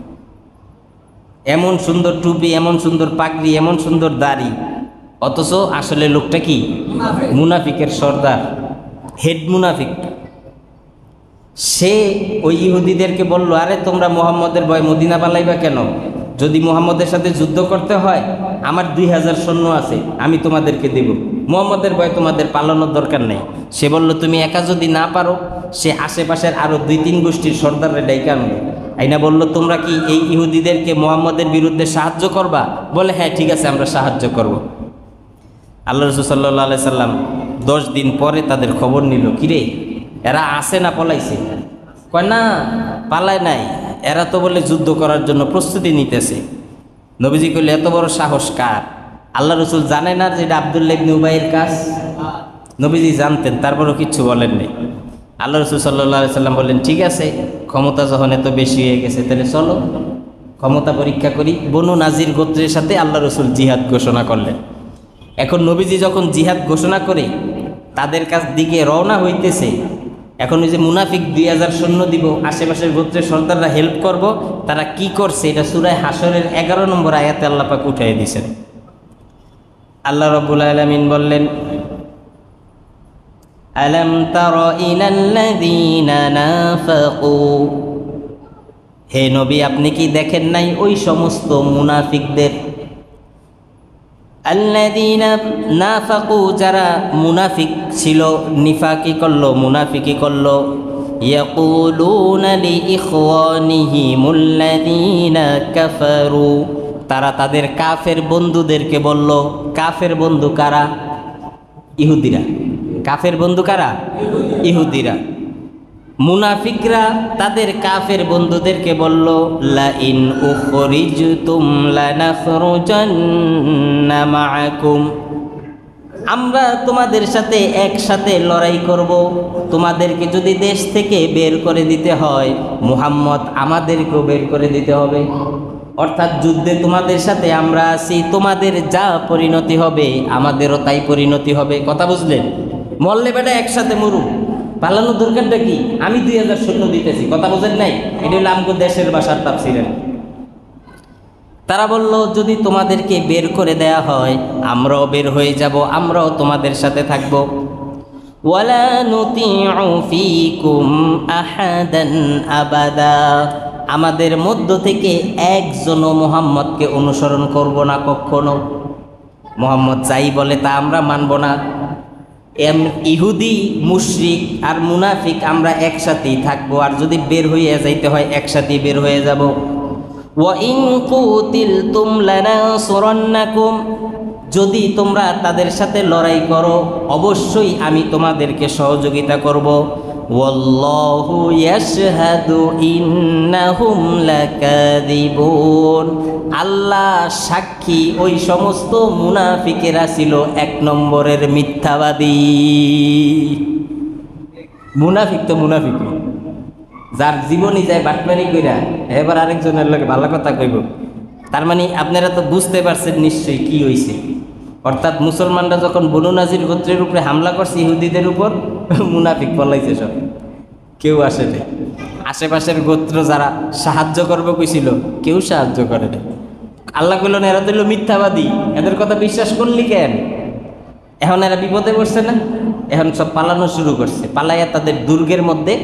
এমন সুন্দর টুপি, এমন সুন্দর পাগড়ি, এমন সুন্দর দাড়ি, অথচ আসলে লোকটা কি? মুনাফিকের সর্দার, হেড মুনাফিক। সে ওই ইহুদিদেরকে বলল, আরে তোমরা মুহাম্মদের ভয় মদিনা পালাইবা কেন? যদি মুহাম্মদের সাথে যুদ্ধ করতে হয়, আমার 2000 সৈন্য আছে, আমি তোমাদেরকে দেব। মুহাম্মদের ভয় তোমাদের পালানোর দরকার নেই। সে বলল, তুমি একা যদি না পারো, সে আশেপাশের আরো 2-3 গোষ্ঠীর সর্দাররে ডাইকা আনবে। আইনা বলল, তোমরা কি এই ইহুদিদেরকে মুহাম্মদের বিরুদ্ধে সাহায্য করবা? বলে, হ্যাঁ ঠিক আছে, আমরা সাহায্য করব। আল্লাহ রাসূল সাল্লাল্লাহু আলাইহি সাল্লাম 10 দিন পরে তাদের খবর নিল, কিরে এরা আছে না পলাইছে? কয় না, পালায় নাই, এরা তো বলে যুদ্ধ করার জন্য প্রস্তুতি নিতেছে। নবীজি কইলে, এত বড় সাহস কার? আল্লাহ রসুল জানে না যে এটা আব্দুল্লাহ ইবনে উবাইয়ের কাজ? নবীজি জানতেন, তারপরও কিচ্ছু বলেন নাই। আল্লাহ রসুল সাল্লাল্লাহু আলাইহি সাল্লাম বললেন, ঠিক আছে, ক্ষমতা যখন এত বেশি হয়ে গেছে, তাহলে চলো ক্ষমতা পরীক্ষা করি। বনু নাজির গোত্রের সাথে আল্লাহ রসুল জিহাদ ঘোষণা করলেন। এখন নবীজি যখন জিহাদ ঘোষণা করে তাদের কাছ দিকে রওনা হইতেছে, এখন ওই যে মুনাফিক 2000 সৈন্য দিব, আশেপাশের গোত্রের সর্দাররা হেল্প করব, তারা কি করছে এটা সূরা হাশরের 11 নম্বর আয়াতে আল্লাহ পাক উঠাই দিয়েছেন। আল্লাহ রাব্বুল আলামিন বললেন, আলাম তারা ইলাল্লাযীনা নাফাকু, হে নবী আপনি কি দেখেন নাই ওই সমস্ত মুনাফিকদের? আল্লাযীনা নাফাকু, যারা মুনাফিক ছিল, নিফাকি করলো, মুনাফিকি করলো। ইয়াকুলুনা লিইখওয়ানিহিমুল্লাযীনা কাফারু, তারা তাদের কাফের বন্ধুদেরকে বলল। কাফের বন্ধু কারা? ইহুদিরা। কাফের বন্ধু কারা? ইহুদিরা। মুনাফিকরা তাদের কাফের বন্ধুদেরকে বলল, লা ইন উখরিজতুম লানাখরুজান্না মাআকুম, আমরা তোমাদের সাথে একসাথে লড়াই করব, তোমাদেরকে যদি দেশ থেকে বের করে দিতে হয় মুহাম্মদ আমাদেরকেও বের করে দিতে হবে। অর্থাৎ যুদ্ধে তোমাদের সাথে আমরা আছি, তোমাদের যা পরিণতি হবে আমাদেরও তাই পরিণতি হবে। কথা বুঝলেন? মরলে বেটা একসাথে মরুম, পালানো দরকারটা কি? আমি 2000 সৈন্য দিতেছি। কথা বোঝেন নাই? এটা হলো আমগো দেশের ভাষার তাফসীর। তারা বলল, যদি তোমাদেরকে বের করে দেয়া হয় আমরাও বের হয়ে যাব, আমরাও তোমাদের সাথে থাকব। ওয়ালা নুতিউ ফীকুম আহাদান আবাদা, আমাদের মধ্য থেকে একজনও মুহাম্মদকে অনুসরণ করব না কখনো। মুহাম্মদ যাই বলে তা আমরা মানব না। ইহুদি, মুশরিক আর মুনাফিক আমরা একসাথেই থাকবো, আর যদি বের হয়ে যাইতে হয় একসাথেই বের হয়ে যাব। ওয়াইন কুতিলতুম লানাসুরান্নাকুম, যদি তোমরা তাদের সাথে লড়াই করো অবশ্যই আমি তোমাদেরকে সহযোগিতা করব। ওয়াল্লাহু ইয়াশহাদু ইন্নাহুম লাকাযিবুন, আল্লাহ সাক্ষী ওই সমস্ত মুনাফিকেরা ছিল 1 নম্বরের মিথ্যাবাদী। মুনাফিক তো মুনাফিক, যার জীবনই যায় বাটপারি কইরা এবার আরেকজনের লগে ভালো কথা কইব। তার মানে আপনারা তো বুঝতে পারছেন নিশ্চয়ই কি হয়েছে। অর্থাৎ মুসলমানরা যখন বনু নাজির গোত্রের উপরে হামলা করছে ইহুদিদের উপর, মুনাফিক পলাইছে সব, কেউ আসে নাই। আশেপাশের গোত্র যারা সাহায্য করবে কইছিল কেউ সাহায্য করে না। আল্লাহ কইল না এরা তো মিথ্যাবাদী, এদের কথা বিশ্বাস করলি কেন? এখন এরা বিপদে পড়ছে না, এখন সব পালানো শুরু করছে। পালাইয়া তাদের দুর্গের মধ্যে,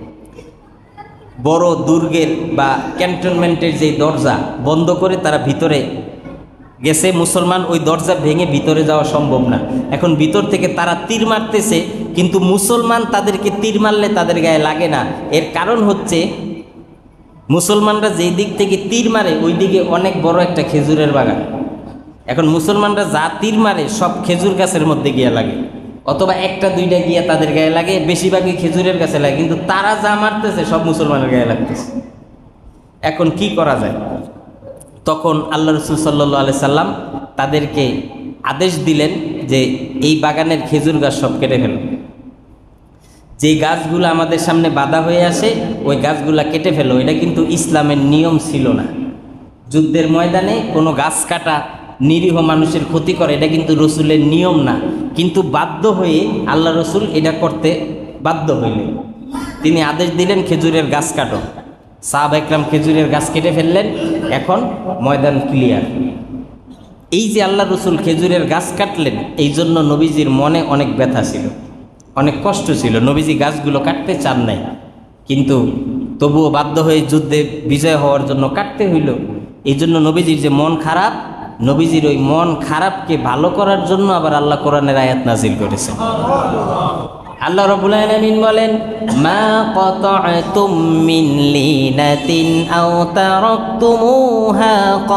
বড় দুর্গের বা ক্যান্টনমেন্টের যে দরজা বন্ধ করে তারা ভিতরে গেছে। মুসলমান ওই দরজা ভেঙে ভিতরে যাওয়া সম্ভব না। এখন ভিতর থেকে তারা তীর মারতেছে, কিন্তু মুসলমান তাদেরকে তীর মারলে তাদের গায়ে লাগে না। এর কারণ হচ্ছে মুসলমানরা যেই দিক থেকে তীর মারে ওই দিকে অনেক বড় একটা খেজুরের বাগান। এখন মুসলমানরা যা তীর মারে সব খেজুর গাছের মধ্যে গিয়ে লাগে, অথবা 1টা 2টা গিয়ে তাদের গায়ে লাগে, বেশিরভাগই খেজুরের গাছে লাগে, কিন্তু তারা যা মারতেছে সব মুসলমানের গায়ে লাগতেছে। এখন কি করা যায়? তখন আল্লাহ রাসূল সাল্লাল্লাহু আলাইহি সাল্লাম তাদেরকে আদেশ দিলেন যে এই বাগানের খেজুর গাছ সব কেটে ফেলো। যেই গাছগুলো আমাদের সামনে বাধা হয়ে আসে ওই গাছগুলা কেটে ফেলো। এটা কিন্তু ইসলামের নিয়ম ছিল না। যুদ্ধের ময়দানে কোনো গাছ কাটা নিরীহ মানুষের ক্ষতি করে এটা কিন্তু রসুলের নিয়ম না, কিন্তু বাধ্য হয়ে আল্লাহ রসুল এটা করতে বাধ্য হইলেন। তিনি আদেশ দিলেন খেজুরের গাছ কাটো। সাহাবা একরাম খেজুরের গাছ কেটে ফেললেন। এখন ময়দান ক্লিয়ার। এই যে আল্লাহ রসুল খেজুরের গাছ কাটলেন, এই জন্য নবীজির মনে অনেক ব্যথা ছিল, অনেক কষ্ট ছিল। নবীজি গাছগুলো কাটতে চান নাই, কিন্তু তবুও বাধ্য হয়ে যুদ্ধে বিজয় হওয়ার জন্য কাটতে হইল। এই জন্য নবীজির যে মন খারাপ, নবীজির ওই মন খারাপকে ভালো করার জন্য আবার আল্লাহ কোরআনের আয়াত নাজিল করেছেন। আল্লাহ রাব্বুল আলামিন বলেন, মা কাতা'তুম মিন লিনাতিন আও তারাকতুমুহা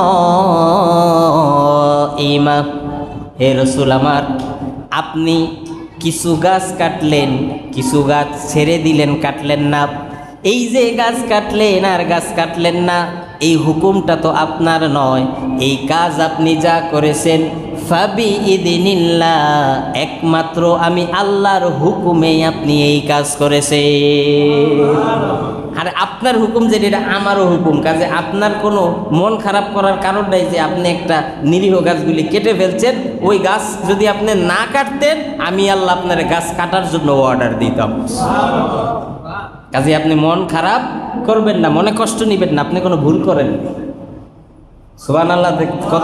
কাইমা। হে রাসূল আমার, আপনি কিছু গাছ কাটলেন, কিছু গাছ ছেড়ে দিলেন, কাটলেন না। এই যে গাছ কাটলেন আর গাছ কাটলেন না, এই হুকুমটা তো আপনার নয়। এই কাজ আপনি যা করেছেন ফাবি ইদিনিল্লাহ, একমাত্র আমি আল্লাহর হুকুমে আপনি এই কাজ করেছেন। আর আপনার হুকুম যেটা, এটা আমারও হুকুম। কাজে আপনার কোনো মন খারাপ করার কারণ নাই যে আপনি একটা নিরীহ গাছগুলি কেটে ফেলছেন। ওই গাছ যদি আপনি না কাটতেন, আমি আল্লাহ আপনার গাছ কাটার জন্য অর্ডার দিতাম। কাজে আপনি মন খারাপ করবেন না, মনে কষ্ট নেবেন না, আপনি কোনো ভুল করেন। সুবহানাল্লাহ। কত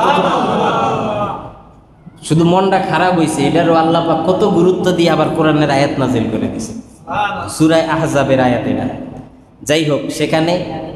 শুধু মনটা খারাপ হয়েছে, এটারও আল্লাহ পাক কত গুরুত্ব দিয়ে আবার কোরআনের আয়াত নাজিল করে দিয়েছে, সূরা আহজাবের আয়াত এটা। যাই হোক, সেখানে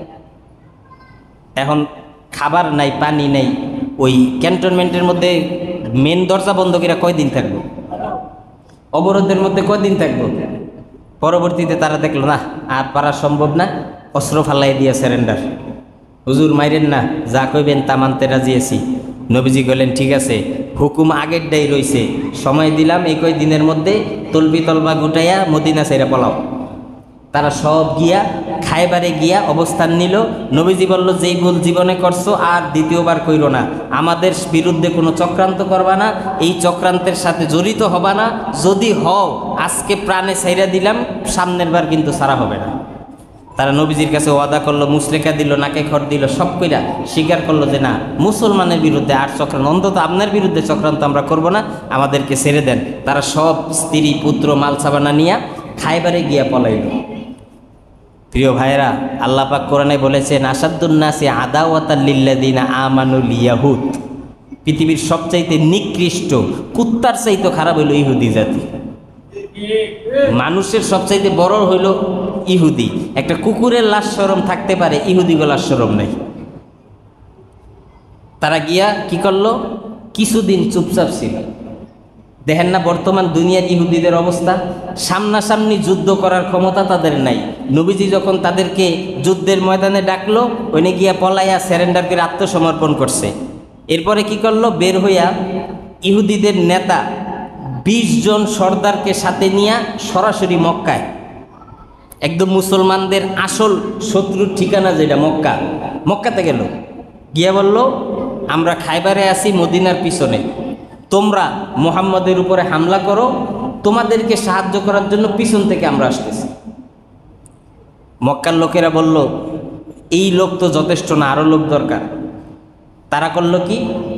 এখন খাবার নাই, পানি নাই। ওই ক্যান্টনমেন্টের মধ্যে মেন দরজা বন্ধ করে কয়দিন থাকবো? অবরোধের মধ্যে কয়দিন থাকবো? পরবর্তীতে তারা দেখলো না আর পারা সম্ভব না, অস্ত্র ফালাই দিয়ে সারেন্ডার। হুজুর মাইরেন না, যা কইবেন তা মানতে রাজি আছি। নবীজি বললেন, ঠিক আছে, হুকুম আগেরটাই রইছে, সময় দিলাম এই কয় দিনের মধ্যে তলবি তলবা গুটাইয়া মদিনা সাইরা পলাও। তারা সব গিয়া খায়বারে গিয়া অবস্থান নিল। নবীজি বলল, যেই ভুল জীবনে করছো আর দ্বিতীয়বার কইরো না, আমাদের বিরুদ্ধে কোনো চক্রান্ত করবা না, এই চক্রান্তের সাথে জড়িত হবা না, যদি হও আজকে প্রাণে ছাইরা দিলাম, সামনের বার কিন্তু ছাড়া হবে না। তারা নবীজির কাছে ওয়াদা করলো, মুসলেকা দিল, নাকে খড় দিল, সব কইরা স্বীকার করলো যে না, মুসলমানের বিরুদ্ধে আর চক্রান্ত, অন্তত আপনার বিরুদ্ধে চক্রান্ত আমরা করব না, আমাদেরকে ছেড়ে দেন। তারা সব স্ত্রী পুত্র মালসাবানা নিয়া খায়বারে গিয়া পলাইল। প্রিয় ভাইরা, আল্লাহ পাক কোরআনে বলেছেন, আসাদুন্নাসি আদাওয়াতাল লিল্লাযিনা আমানুল ইয়াহুদ, পৃথিবীর সবচাইতে নিকৃষ্ট, কুত্তার চাইতে খারাপ হইল ইহুদি জাতি। মানুষের সবচাইতে বড় হইল ইহুদি। একটা কুকুরের লাশ শরম থাকতে পারে, ইহুদি লাশ শরম নেই। তারা গিয়া কি করলো, কিছুদিন চুপচাপ ছিল। দেখেন না বর্তমান দুনিয়ার ইহুদিদের অবস্থা, সামনাসামনি যুদ্ধ করার ক্ষমতা তাদের নাই। নবীজি যখন তাদেরকে যুদ্ধের ময়দানে ডাকলো, ওইনে গিয়া পলাইয়া স্যারেন্ডার করে আত্মসমর্পণ করছে। এরপরে কি করলো, বের হইয়া ইহুদিদের নেতা 20 জন সর্দারকে সাথে নিয়ে সরাসরি মক্কায়, একদম মুসলমানদের আসল শত্রুর ঠিকানা যেটা মক্কাতে গেল, গিয়া বলল, আমরা খায়বারে আছি মদিনার পিছনে, তোমরা মুহাম্মদের উপরে হামলা করো, তোমাদেরকে সাহায্য করার জন্য পিছন থেকে আমরা আসতেছি। মক্কার লোকেরা বলল, এই লোক তো যথেষ্ট না, আরো লোক দরকার। তারা করল কি,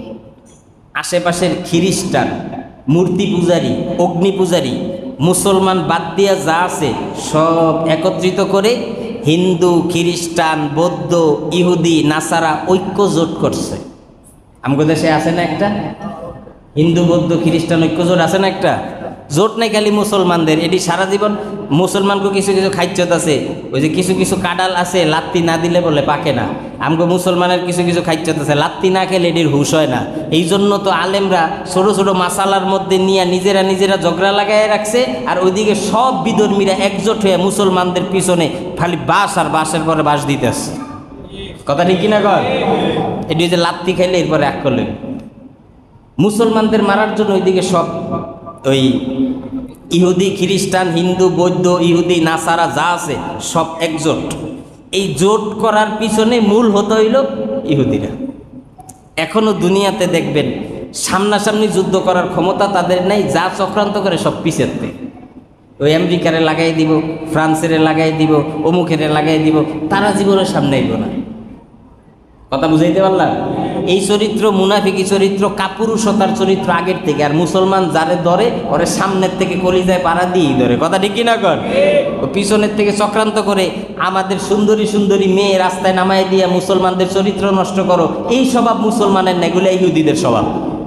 আশেপাশের খ্রিস্টান, মূর্তি পূজারী, অগ্নি পূজারী, মুসলমান বাদ দিয়া যা আছে সব একত্রিত করে হিন্দু, খ্রিস্টান, বৌদ্ধ, ইহুদি, নাসারা ঐক্য জোট করছে। আমাদের দেশে আছে না একটা হিন্দু, বৌদ্ধ, খ্রিস্টান ঐক্য জোট আছে না একটা? জোট নাই খালি মুসলমানদের, এটি সারা জীবন মুসলমানকে কিছু কিছু খাইচ্ছত আছে, ওই যে কিছু কিছু কাডাল আছে লাত্তি না দিলে বলে পাকে না। আমগো মুসলমানের কিছু কিছু খাইচ্ছত আছে, লাত্তি না খেলে এটির হুশ হয় না। এই জন্য তো আলেমরা ছোট ছোট মাসালার মধ্যে নিয়ে নিজেরা ঝগড়া লাগাই রাখছে, আর ওইদিকে সব বিধর্মীরা একজোট হয়ে মুসলমানদের পিছনে খালি বাস আর বাসের পরে বাস দিতে আসছে। কথা ঠিক কিনা কর? এটি যে লাত্তি খাইলে এরপরে এক করলে মুসলমানদের মারার জন্য ওইদিকে সব ওই ইহুদি, খ্রিস্টান, হিন্দু, বৌদ্ধ, ইহুদি, নাসারা যা আছে সব একজোট। এই জোট করার পিছনে মূল হতে হইল ইহুদিরা। এখনো দুনিয়াতে দেখবেন সামনাসামনি যুদ্ধ করার ক্ষমতা তাদের নাই, যা চক্রান্ত করে সব পিছেতে। ওই আমেরিকারে লাগাই দিব, ফ্রান্সের লাগাই দিব, অমুকের লাগাই দিব, তারা জীবনের সামনে আইব না। কথা বুঝাইতে পারলাম? এই চরিত্র মুনাফিকি চরিত্র, কাপুরুষতার চরিত্র আগের থেকে। আর মুসলমান যারে ধরে ওরে সামনের থেকে কলিজায় পাড়া দিয়েই ধরে। কথা ঠিক কিনা কর? ও পিছনের থেকে চক্রান্ত করে আমাদের সুন্দরী সুন্দরী মেয়ে রাস্তায় নামাই দিয়া মুসলমানদের চরিত্র নষ্ট করো, এই স্বভাব মুসলমানের না, এগুলো ইহুদিদের স্বভাব।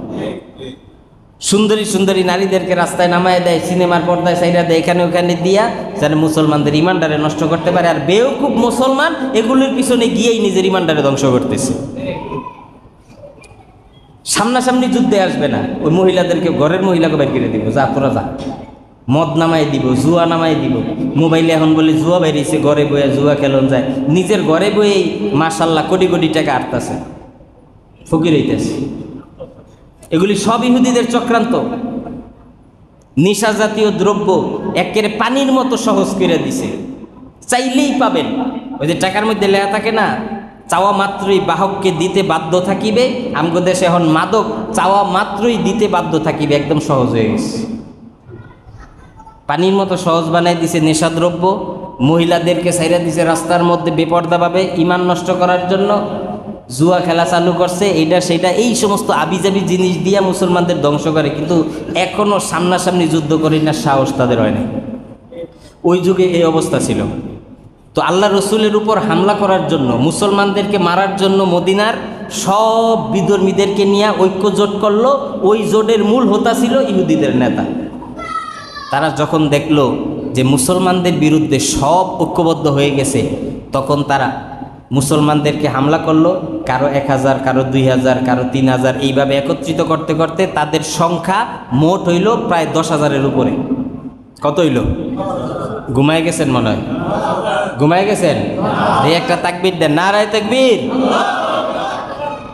সুন্দরী সুন্দরী নারীদেরকে রাস্তায় নামায় দেয়, সিনেমার পর্দায় সাইরা দেয়, এখানে ওখানে দিয়া যেন মুসলমানদের ইমানদারে নষ্ট করতে পারে। আর বেওকুব মুসলমান এগুলোর পিছনে গিয়েই নিজের ইমানদারে ধ্বংস করতেছে। সামনাসামনি যুদ্ধে আসবে না, ওই মহিলাদেরকে, ঘরের মহিলাকে বের করে দিব, যা তোরা যা, মদ নামাই দিব, জুয়া নামাই দিব। মোবাইলে এখন বলে জুয়া বেরিয়েছে, ঘরে বয়ে জুয়া খেলন যায়, নিজের ঘরে বয়েই মাশাল্লাহ কোটি কোটি টাকা আটতাছে, ফকির হইতেছে। এগুলি সব ইহুদিদের চক্রান্ত। নেশা জাতীয় দ্রব্য একেবারে পানির মতো সহজ করে দিছে, চাইলেই পাবেন। ওই যে টাকার মধ্যে লেখা থাকে না, চাওয়া মাত্রই বাহককে দিতে বাধ্য থাকিবে। আমগো দেশে এখন মাদক চাওয়া মাত্রই দিতে বাধ্য থাকিবে, একদম সহজ হয়ে গেছে, পানির মতো সহজ বানাই দিছে নেশাদ্রব্য। মহিলাদেরকে ছাইরা দিছে রাস্তার মধ্যে বেপর্দাভাবে ইমান নষ্ট করার জন্য। জুয়া খেলা চালু করছে, এইটা সেটা, এই সমস্ত আবিজাবি জিনিস দিয়া মুসলমানদের ধ্বংস করে। কিন্তু এখনো সামনাসামনি যুদ্ধ করি না সাহস তাদের হয় না। ওই যুগে এই অবস্থা ছিল। তো আল্লাহ রসুলের উপর হামলা করার জন্য, মুসলমানদেরকে মারার জন্য মদিনার সব বিধর্মীদেরকে নিয়ে ঐক্য জোট করলো। ওই জোটের মূল হোতা ছিল ইহুদিদের নেতা। তারা যখন দেখলো যে মুসলমানদের বিরুদ্ধে সব ঐক্যবদ্ধ হয়ে গেছে, তখন তারা মুসলমানদেরকে হামলা করলো। কারো 1000, কারো 2000, কারো 3000, এইভাবে একত্রিত করতে করতে তাদের সংখ্যা মোট হইল প্রায় 10,000-এর উপরে। কত হইল? ঘুমায় গেছেন মনে হয়, ঘুমায় গেছেন। এই একটা তাকবীর দেন, নারায়ে তাকবীর।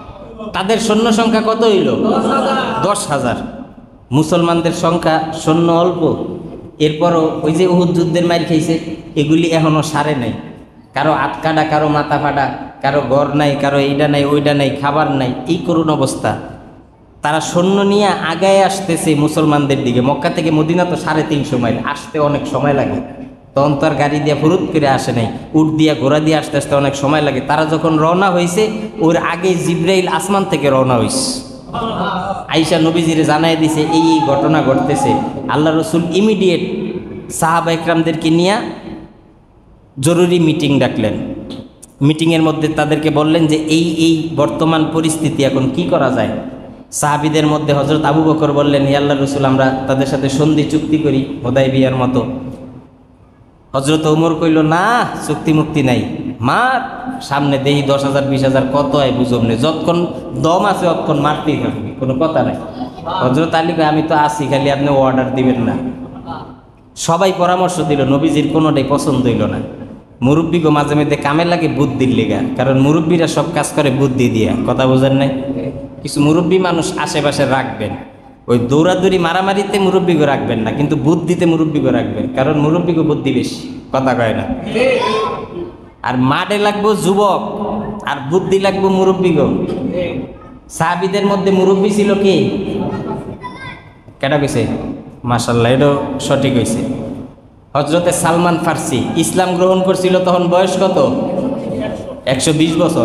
তাদের সৈন্য সংখ্যা কত হইল? 10,000। মুসলমানদের সংখ্যা সৈন্য অল্প, এরপরও ওই যে উহুদ যুদ্ধের মার খাইছে, এগুলি এখনো সারে নাই। কারো হাত কাটা, কারো মাথা ফাটা, কারো ঘর নাই, কারো এইটা নাই, ওইটা নাই, খাবার নাই, এই করুণ অবস্থা। তারা সৈন্য নিয়ে আগায় আসতেছে মুসলমানদের দিকে। মক্কা থেকে মদিনা তো 350 মাইল, আসতে অনেক সময় লাগে। তখন তো আর গাড়ি দিয়ে ফুরুত করে আসে নাই, উট দিয়া ঘোড়া দিয়ে আসতে আসতে অনেক সময় লাগে। তারা যখন রওনা হয়েছে, ওর আগে জিব্রাইল আসমান থেকে রওনা হয়েছে, আইসা নবীজিরে জানাই দিছে এই এই ঘটনা ঘটতেছে। আল্লাহ রসুল ইমিডিয়েট সাহাবা একরামদেরকে নিয়ে জরুরি মিটিং ডাকলেন। মিটিংয়ের মধ্যে তাদেরকে বললেন যে এই এই বর্তমান পরিস্থিতি, এখন কি করা যায়। সাহাবীদের মধ্যে হযরত আবু বকর বললেন, হে আল্লাহর রাসূল, আমরা তাদের সাথে সন্ধি চুক্তি করি হুদায়বিয়ার মতো। হযরত ওমর কইল, না, চুক্তি মুক্তি নাই, মার সামনে দেই 10,000 20,000 কত হয় বুঝব না, যতক্ষণ দম আছে ততক্ষণ মারতেই থাকবে, কোনো কথা নাই। হযরত আলী কয়, আমি তো আছি, খালি আপনি অর্ডার দিবেন না। সবাই পরামর্শ দিল, নবীজির কোনোটাই পছন্দ হইল না। মুরব্বীকে মাঝে মধ্যে কামে লাগে বুদ্ধির লেগা, কারণ মুরব্বীরা সব কাজ করে বুদ্ধি দিয়া, কথা বোঝেন নাই। কিছু মুরব্বী মানুষ আশেপাশে রাখবেন, ওই দৌড়াদৌড়ি মারামারিতে মুরব্বীকে রাখবেন না, কিন্তু বুদ্ধিতে মুরব্বীকে রাখবেন, কারণ মুরব্বীকে বুদ্ধি বেশি, কথা কয় না। আর মাঠে লাগবো যুবক, আর বুদ্ধি লাগবো মুরব্বীকে। সাহাবীদের মধ্যে মুরব্বী ছিল কি? কেটা কইছে? মাশাআল্লাহ, এটাও সঠিক হয়েছে। হযরতে সালমান ফার্সি ইসলাম গ্রহণ করছিল, তখন বয়স কত? 120 বছর।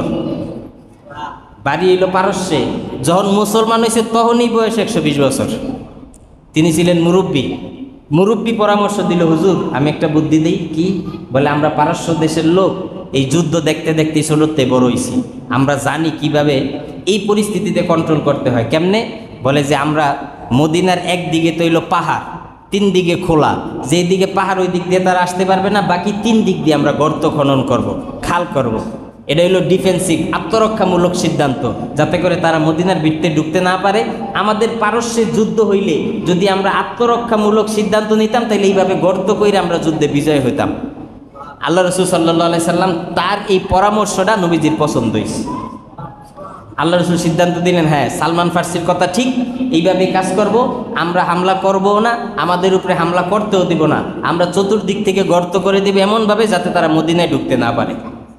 বাড়ি এলো পারস্যে। যখন মুসলমান হয়েছে তখনই বয়স 120 বছর। তিনি ছিলেন মুরব্বী। মুরব্বী পরামর্শ দিল, হুজুর আমি একটা বুদ্ধি দিই। কি? বলে, আমরা পারস্য দেশের লোক, এই যুদ্ধ দেখতে দেখতে ছোটতে বড় হয়েছি, আমরা জানি কিভাবে এই পরিস্থিতিতে কন্ট্রোল করতে হয়। কেমনে? বলে যে আমরা মদিনার একদিকে তো হইল পাহাড়, 3 দিকে খোলা, যেই দিকে পাহাড় ওই দিক দিয়ে তারা আসতে পারবে না, বাকি 3 দিক দিয়ে আমরা গর্ত খনন করব, খাল করব। এটা হলো ডিফেন্সিভ, আত্মরক্ষামূলক সিদ্ধান্ত, যাতে করে তারা মদিনার ভিতরে ঢুকতে না পারে। আমাদের পারস্যের যুদ্ধ হইলে যদি আমরা আত্মরক্ষামূলক সিদ্ধান্ত নিতাম, তাহলে এইভাবে গর্ত কইরা আমরা যুদ্ধে বিজয় হইতাম। আল্লাহ রাসূল সাল্লাল্লাহু আলাইহি সাল্লাম তার এই পরামর্শটা নবীজির পছন্দ হয়েছে। আল্লাহ রাসূল সিদ্ধান্ত দিলেন, হ্যাঁ, সালমান ফার্সির কথা ঠিক, এইভাবে কাজ করব, আমরা হামলা করবো না, আমাদের উপরে হামলা করতেও দিব না, আমরা চতুর্দিক থেকে গর্ত করে দিব এমনভাবে যাতে তারা মদিনায় ঢুকতে না পারে।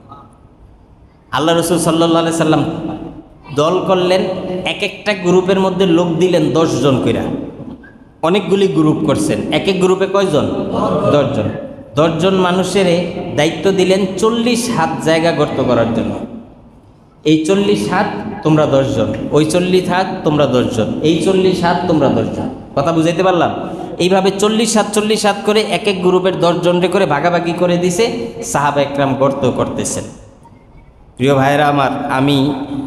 আল্লাহ রাসূল সাল্লাল্লাহু আলাইহি সাল্লাম দল করলেন, এক একটা গ্রুপের মধ্যে লোক দিলেন 10 জন কইরা। অনেকগুলি গ্রুপ করছেন, এক এক গ্রুপে কয়জন? 10 জন। 10 জন মানুষের দায়িত্ব দিলেন 40 হাত জায়গা গর্ত করার জন্য। এই 40 হাত তোমরা 10 জন, ওই 40 হাত তোমরা 10 জন, এই 40 হাত তোমরা 10 জন। কথা বুঝাইতে পারলাম? এইভাবে 40 হাত করে এক এক গ্রুপের 10 জনরে করে ভাগাভাগি করে দিছে। সাহাবা একরাম গর্ত করতেছেন। প্রিয় ভাইরা আমার, আমি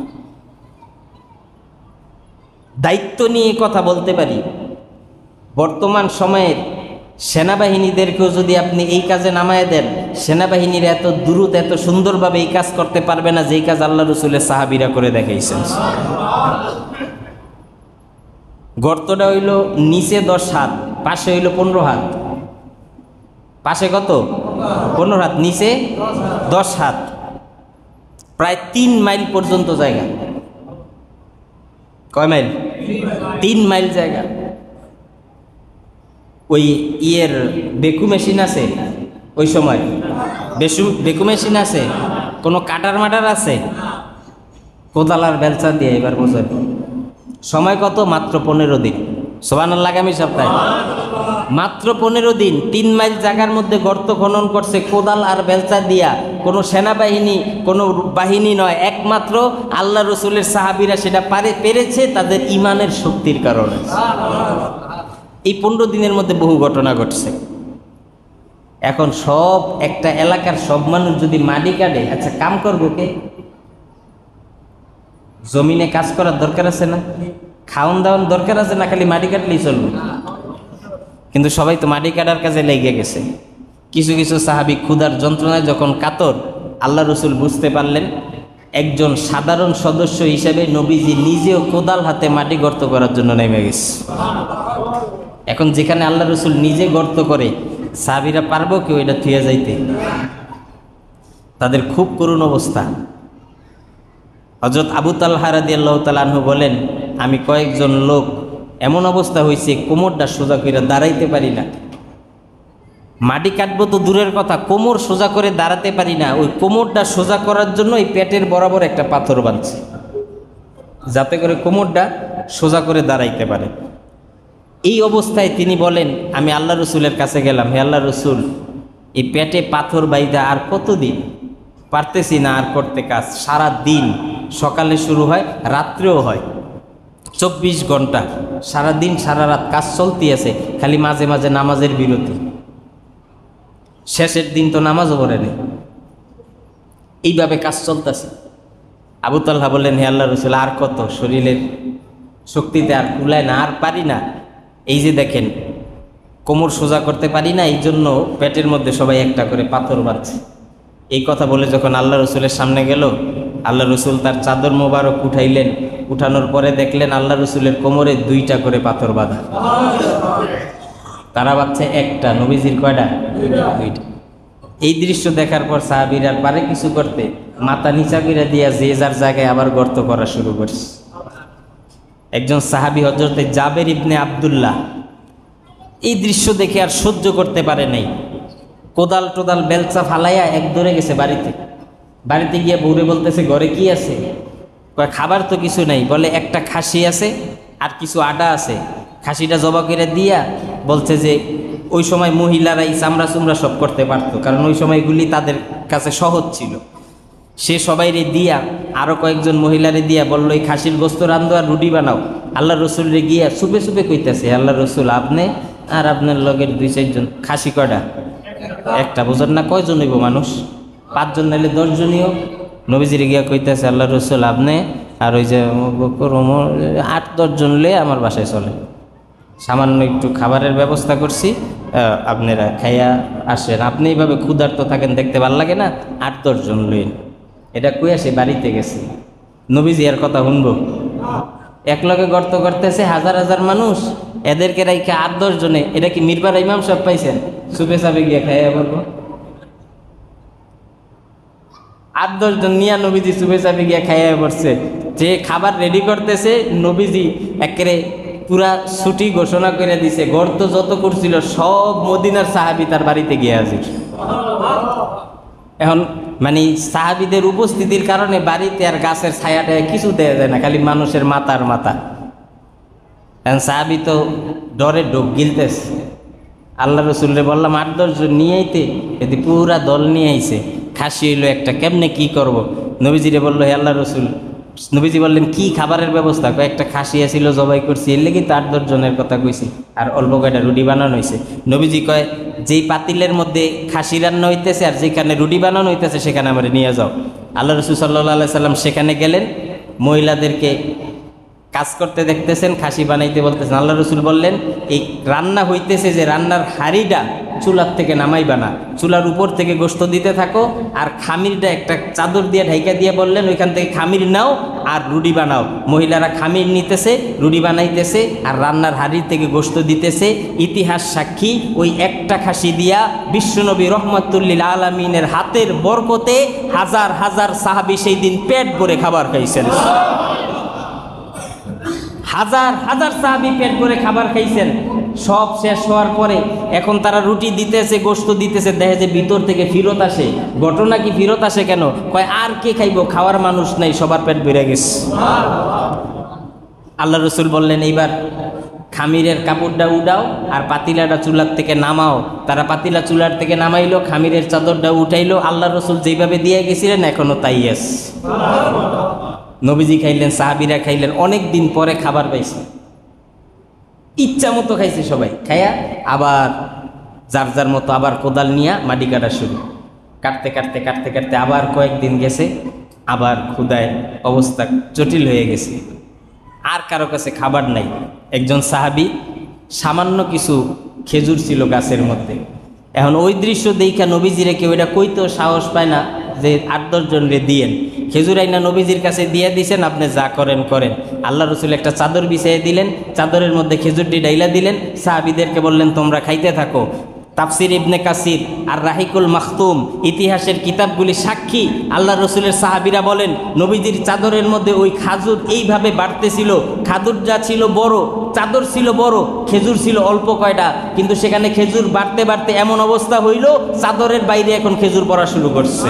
দায়িত্ব নিয়ে কথা বলতে পারি। বর্তমান সময়ের সেনাবাহিনীদেরকেও যদি আপনি এই কাজে নামায় দেন, সেনাবাহিনীর এত দ্রুত এত সুন্দরভাবে এই কাজ করতে পারবে না যেই কাজ আল্লাহ রসুলের সাহাবীরা করে দেখাইছেন। গর্তটা হইল নিচে 10 হাত, পাশে হইল 15 হাত। পাশে কত? 15 হাত, নিচে 10 হাত, প্রায় 3 মাইল পর্যন্ত জায়গা। কয় মাইল? 3 মাইল জায়গা। ওই ইয়ের বেকু মেশিন আছে, ওই সময় বেকু মেশিন আছে, কোনো কাটার মাটার আছে? কোদাল আর বেলচা দিয়ে এবার বোঝেন। সময় কত? মাত্র 15 দিন। সুবহানাল্লাহ, আগামী সপ্তাহে মাত্র 15 দিন 3 মাইল জায়গার মধ্যে গর্ত খনন করছে কোদাল আর বেলচা দিয়া। কোনো সেনাবাহিনী, কোনো বাহিনী নয়, একমাত্র আল্লাহ রসুলের সাহাবীরা সেটা পেরেছে তাদের ইমানের শক্তির কারণে। এই 15 দিনের মধ্যে বহু ঘটনা ঘটছে। এখন সব একটা এলাকার সব মানুষ যদি মাটি কাটে, আচ্ছা কাম করবো কে? জমিনে কাজ করার দরকার আছে না? খাওন দাওয়ান দরকার আছে না? খালি মাটি কাটলেই চলবে? কিন্তু সবাই তো মাটি কাটার কাজে লেগে গেছে। কিছু কিছু সাহাবী ক্ষুধার যন্ত্রণায় যখন কাতর, আল্লাহ রসুল বুঝতে পারলেন একজন সাধারণ সদস্য হিসেবে নবীজি নিজেও কোদাল হাতে মাটি গর্ত করার জন্য নেমে গেছে। এখন যেখানে আল্লাহ রসুল নিজে গর্ত করে, সাহাবীরা পারবো কেউ এটা থুয়ে যাইতে? তাদের খুব করুণ অবস্থা। হযরত আবু তালহা রাদিয়াল্লাহু তাআলা আনহু বলেন, আমি কয়েকজন লোক এমন অবস্থা হয়েছে কোমরটা সোজা করে দাঁড়াইতে পারি না, মাটি কাটবো তো দূরের কথা, কোমর সোজা করে দাঁড়াতে পারি না। ওই কোমরটা সোজা করার জন্য এই পেটের বরাবর একটা পাথর বাঁধছে, যাতে করে কোমরটা সোজা করে দাঁড়াইতে পারে। এই অবস্থায় তিনি বলেন, আমি আল্লাহ রসুলের কাছে গেলাম, হে আল্লাহ রসুল, এই পেটে পাথর বাইদা আর কতদিন, পারতেছি না আর করতে কাজ। সারা দিন, সকালে শুরু হয় রাত্রেও হয়, 24 ঘন্টা সারা দিন সারা রাত কাজ চলতে আছে, খালি মাঝে মাঝে নামাজের বিরতি, শেষের দিন তো নামাজও পড়ে নেই, এইভাবে কাজ চলতেছে। আবু তালহা বললেন, হে আল্লাহ রসুল, আর কত, শরীরের শক্তিতে আর কুলায় না, আর পারি না। এই যে দেখেন কোমর সোজা করতে পারি না, এই জন্য পেটের মধ্যে সবাই একটা করে পাথর বাঁধছে। এই কথা বলে যখন আল্লাহ রসুলের সামনে গেল, আল্লাহ রসুল তার চাদর মোবারক উঠাইলেন, উঠানোর পরে দেখলেন আল্লাহ রসুলের কোমরে 2টা করে পাথর বাঁধা। তারা বাঁধছে একটা, নবীজির কয়টা? 2টা। এই দৃশ্য দেখার পর সাহাবীরা আর পারে কিছু করতে, মাথা নিচা করে দিয়া যে যার জায়গায় আবার গর্ত করা শুরু করছে। একজন সাহাবী হযরত জাবের ইবনে আব্দুল্লাহ এই দৃশ্য দেখে আর সহ্য করতে পারে নাই, কোদাল টোদাল বেলচা ফালাইয়া এক দৌড়ে গেছে বাড়িতে গিয়ে বউরে বলতেছে, ঘরে কি আছে? কয়, খাবার তো কিছু নাই। বলে, একটা খাসি আছে আর কিছু আটা আছে, খাসিটা জবা করে দিয়া বলছে যে ওই সময় মহিলারা এই চামড়া চুমড়া সব করতে পারতো, কারণ ওই সময়গুলি তাদের কাছে সহজ ছিল। সে সবাইরে দিয়া, আরও কয়েকজন মহিলারে দিয়া বললো, এই খাসির গোস্ত রান্ধো আর রুটি বানাও। আল্লাহ রসুলরে গিয়া চুপে চুপে কইতেছে, আল্লাহ রসুল, আপনি আর আপনার লগের 2-4 জন, খাসি কয়টা? একটা। বোঝেন না কয়জন হইব মানুষ? 5 জন নাইলে 10 জনইও। নবীজিরে গিয়া কইতেছে, আল্লাহ রসুল, আপনি আর ওই যে 8-10 জন লে আমার বাসায় চলে, সামান্য একটু খাবারের ব্যবস্থা করছি, আপনারা খাইয়া আসেন। আপনি এইভাবে ক্ষুধার্ত থাকেন, দেখতে ভাল লাগে না? 8-10 জন লইন। এটা কই আসে বাড়িতে গেছে, নবীজি এর কথা শুনবো? একলগে গর্ত করতেছে হাজার হাজার মানুষ, এদেরকে রাইখে 8-10 জনে, এটা কি মিরবার ইমাম সাহেব পাইছেন? চুপে চাপে গিয়ে খাইয়া বলবো? 8-10 জন নিয়া নবীজি চুপে চাপে গিয়া খাইয়া পড়ছে। যে খাবার রেডি করতেছে, নবীজি একেবারে পুরা ছুটি ঘোষণা করে দিছে, গর্ত যত করছিল সব মদিনার সাহাবী তার বাড়িতে গিয়ে হাজির। এখন মানে সাহাবীদের উপস্থিতির কারণে বাড়িতে আর গাছের ছায়াটা কিছু দেয়া যায় না, খালি মানুষের মাথার মাথা। এখন সাহাবী তো ডরে ডোক গিলতেছে। আল্লাহ রসুলরে বললাম 8-10 জন নিয়ে আইতে, যদি পুরা দল নিয়ে আইছে, খাসি হইলো একটা, কেমনে কি করব? নবীজিরে বললো, হে আল্লাহ রসুল, নবীজি বললেন, কি খাবারের ব্যবস্থা? কয়েকটা খাসি আসিল, জবাই করছি, এর লেগে তো 8-10 জনের কথা কইছি, আর অল্প কয়টা রুটি বানানো হয়েছে। নবীজি কয়, যেই পাতিলের মধ্যে খাসি রান্না হইতেছে আর যেখানে রুটি বানানো হইতেছে সেখানে আমার নিয়ে যাও। আল্লাহ রসুল সাল্লাল্লাহু আলাইহি সাল্লাম সেখানে গেলেন, মহিলাদেরকে কাজ করতে দেখতেছেন, খাসি বানাইতে বলতেছেন। আল্লাহ রসুল বললেন, এই রান্না হইতেছে যে রান্নার হাঁড়িটা চুলার থেকে নামাইবা না, চুলার উপর থেকে গোশত দিতে থাকো, আর খামিরটা একটা চাদর দিয়ে ঢাইকা দিয়ে বললেন, ওইখান থেকে খামির নাও আর রুটি বানাও। মহিলারা খামির নিতেছে, রুটি বানাইতেছে, আর রান্নার হাঁড়ির থেকে গোশত দিতেছে। ইতিহাস সাক্ষী, ওই একটা খাসি দিয়া বিশ্বনবী রহমাতুল্লিল আলামিনের হাতের বরকতে হাজার হাজার সাহাবী সেই দিন পেট ভরে খাবার খাইছেন। হাজার হাজার সাহাবী পেট ভরে খাবার খাইছেন। সব শেষ হওয়ার পরে এখন তারা রুটি দিতেছে, গোশত দিতেছে, দেখে যে ভিতর থেকে ফিরত আসে। ঘটনা কি ফিরত আসে কেন? কয়, আর কে খাইব, খাওয়ার মানুষ নাই, সবার পেট ভরে গেছে। আল্লাহ রসুল বললেন, এইবার খামিরের কাপড়টা উঠাও আর পাতিলাটা চুলার থেকে নামাও। তারা পাতিলা চুলার থেকে নামাইলো, খামিরের চাদরটা উঠাইলো। আল্লাহ রসুল যেইভাবে দিয়ে গেছিলেন এখনো তাই আছে। নবীজি খাইলেন, সাহাবীরা খাইলেন, অনেক দিন পরে খাবার পাইছে, ইচ্ছা মতো খাইছে সবাই। খাইয়া আবার যার যার মতো আবার কোদাল নিয়ে মাটি কাটা শুরু, কাটতে কাটতে কাটতে কাটতে আবার কয়েকদিন গেছে, আবার ক্ষুধায় অবস্থা জটিল হয়ে গেছে, আর কারো কাছে খাবার নাই। একজন সাহাবী, সামান্য কিছু খেজুর ছিল গাছের মধ্যে। এখন ওই দৃশ্য দেখা নবীজিরে কেউ এটা কইতেও সাহস পায় না যে 8-10 জন রে দিয়েন। খেজুর আইনা নবীজির কাছে দিয়ে দিছেন, আপনি যা করেন করেন। আল্লাহ রসুল একটা চাদর বিছিয়ে দিলেন, চাদরের মধ্যে খেজুরটি ডাইলা দিলেন, সাহাবীদেরকে বললেন, তোমরা খাইতে থাকো। তাফসির ইবনে কাসির আর রাহিকুল মাখতুম ইতিহাসের কিতাবগুলি সাক্ষী। আল্লাহ রসুলের সাহাবীরা বলেন নবীজির চাদরের মধ্যে ওই খাজুর এইভাবে বাড়তেছিল। খাজুর যা ছিল বড়, চাদর ছিল বড়, খেজুর ছিল অল্প কয়টা, কিন্তু সেখানে খেজুর বাড়তে বাড়তে এমন অবস্থা হইল চাদরের বাইরে এখন খেজুর পড়া শুরু করছে।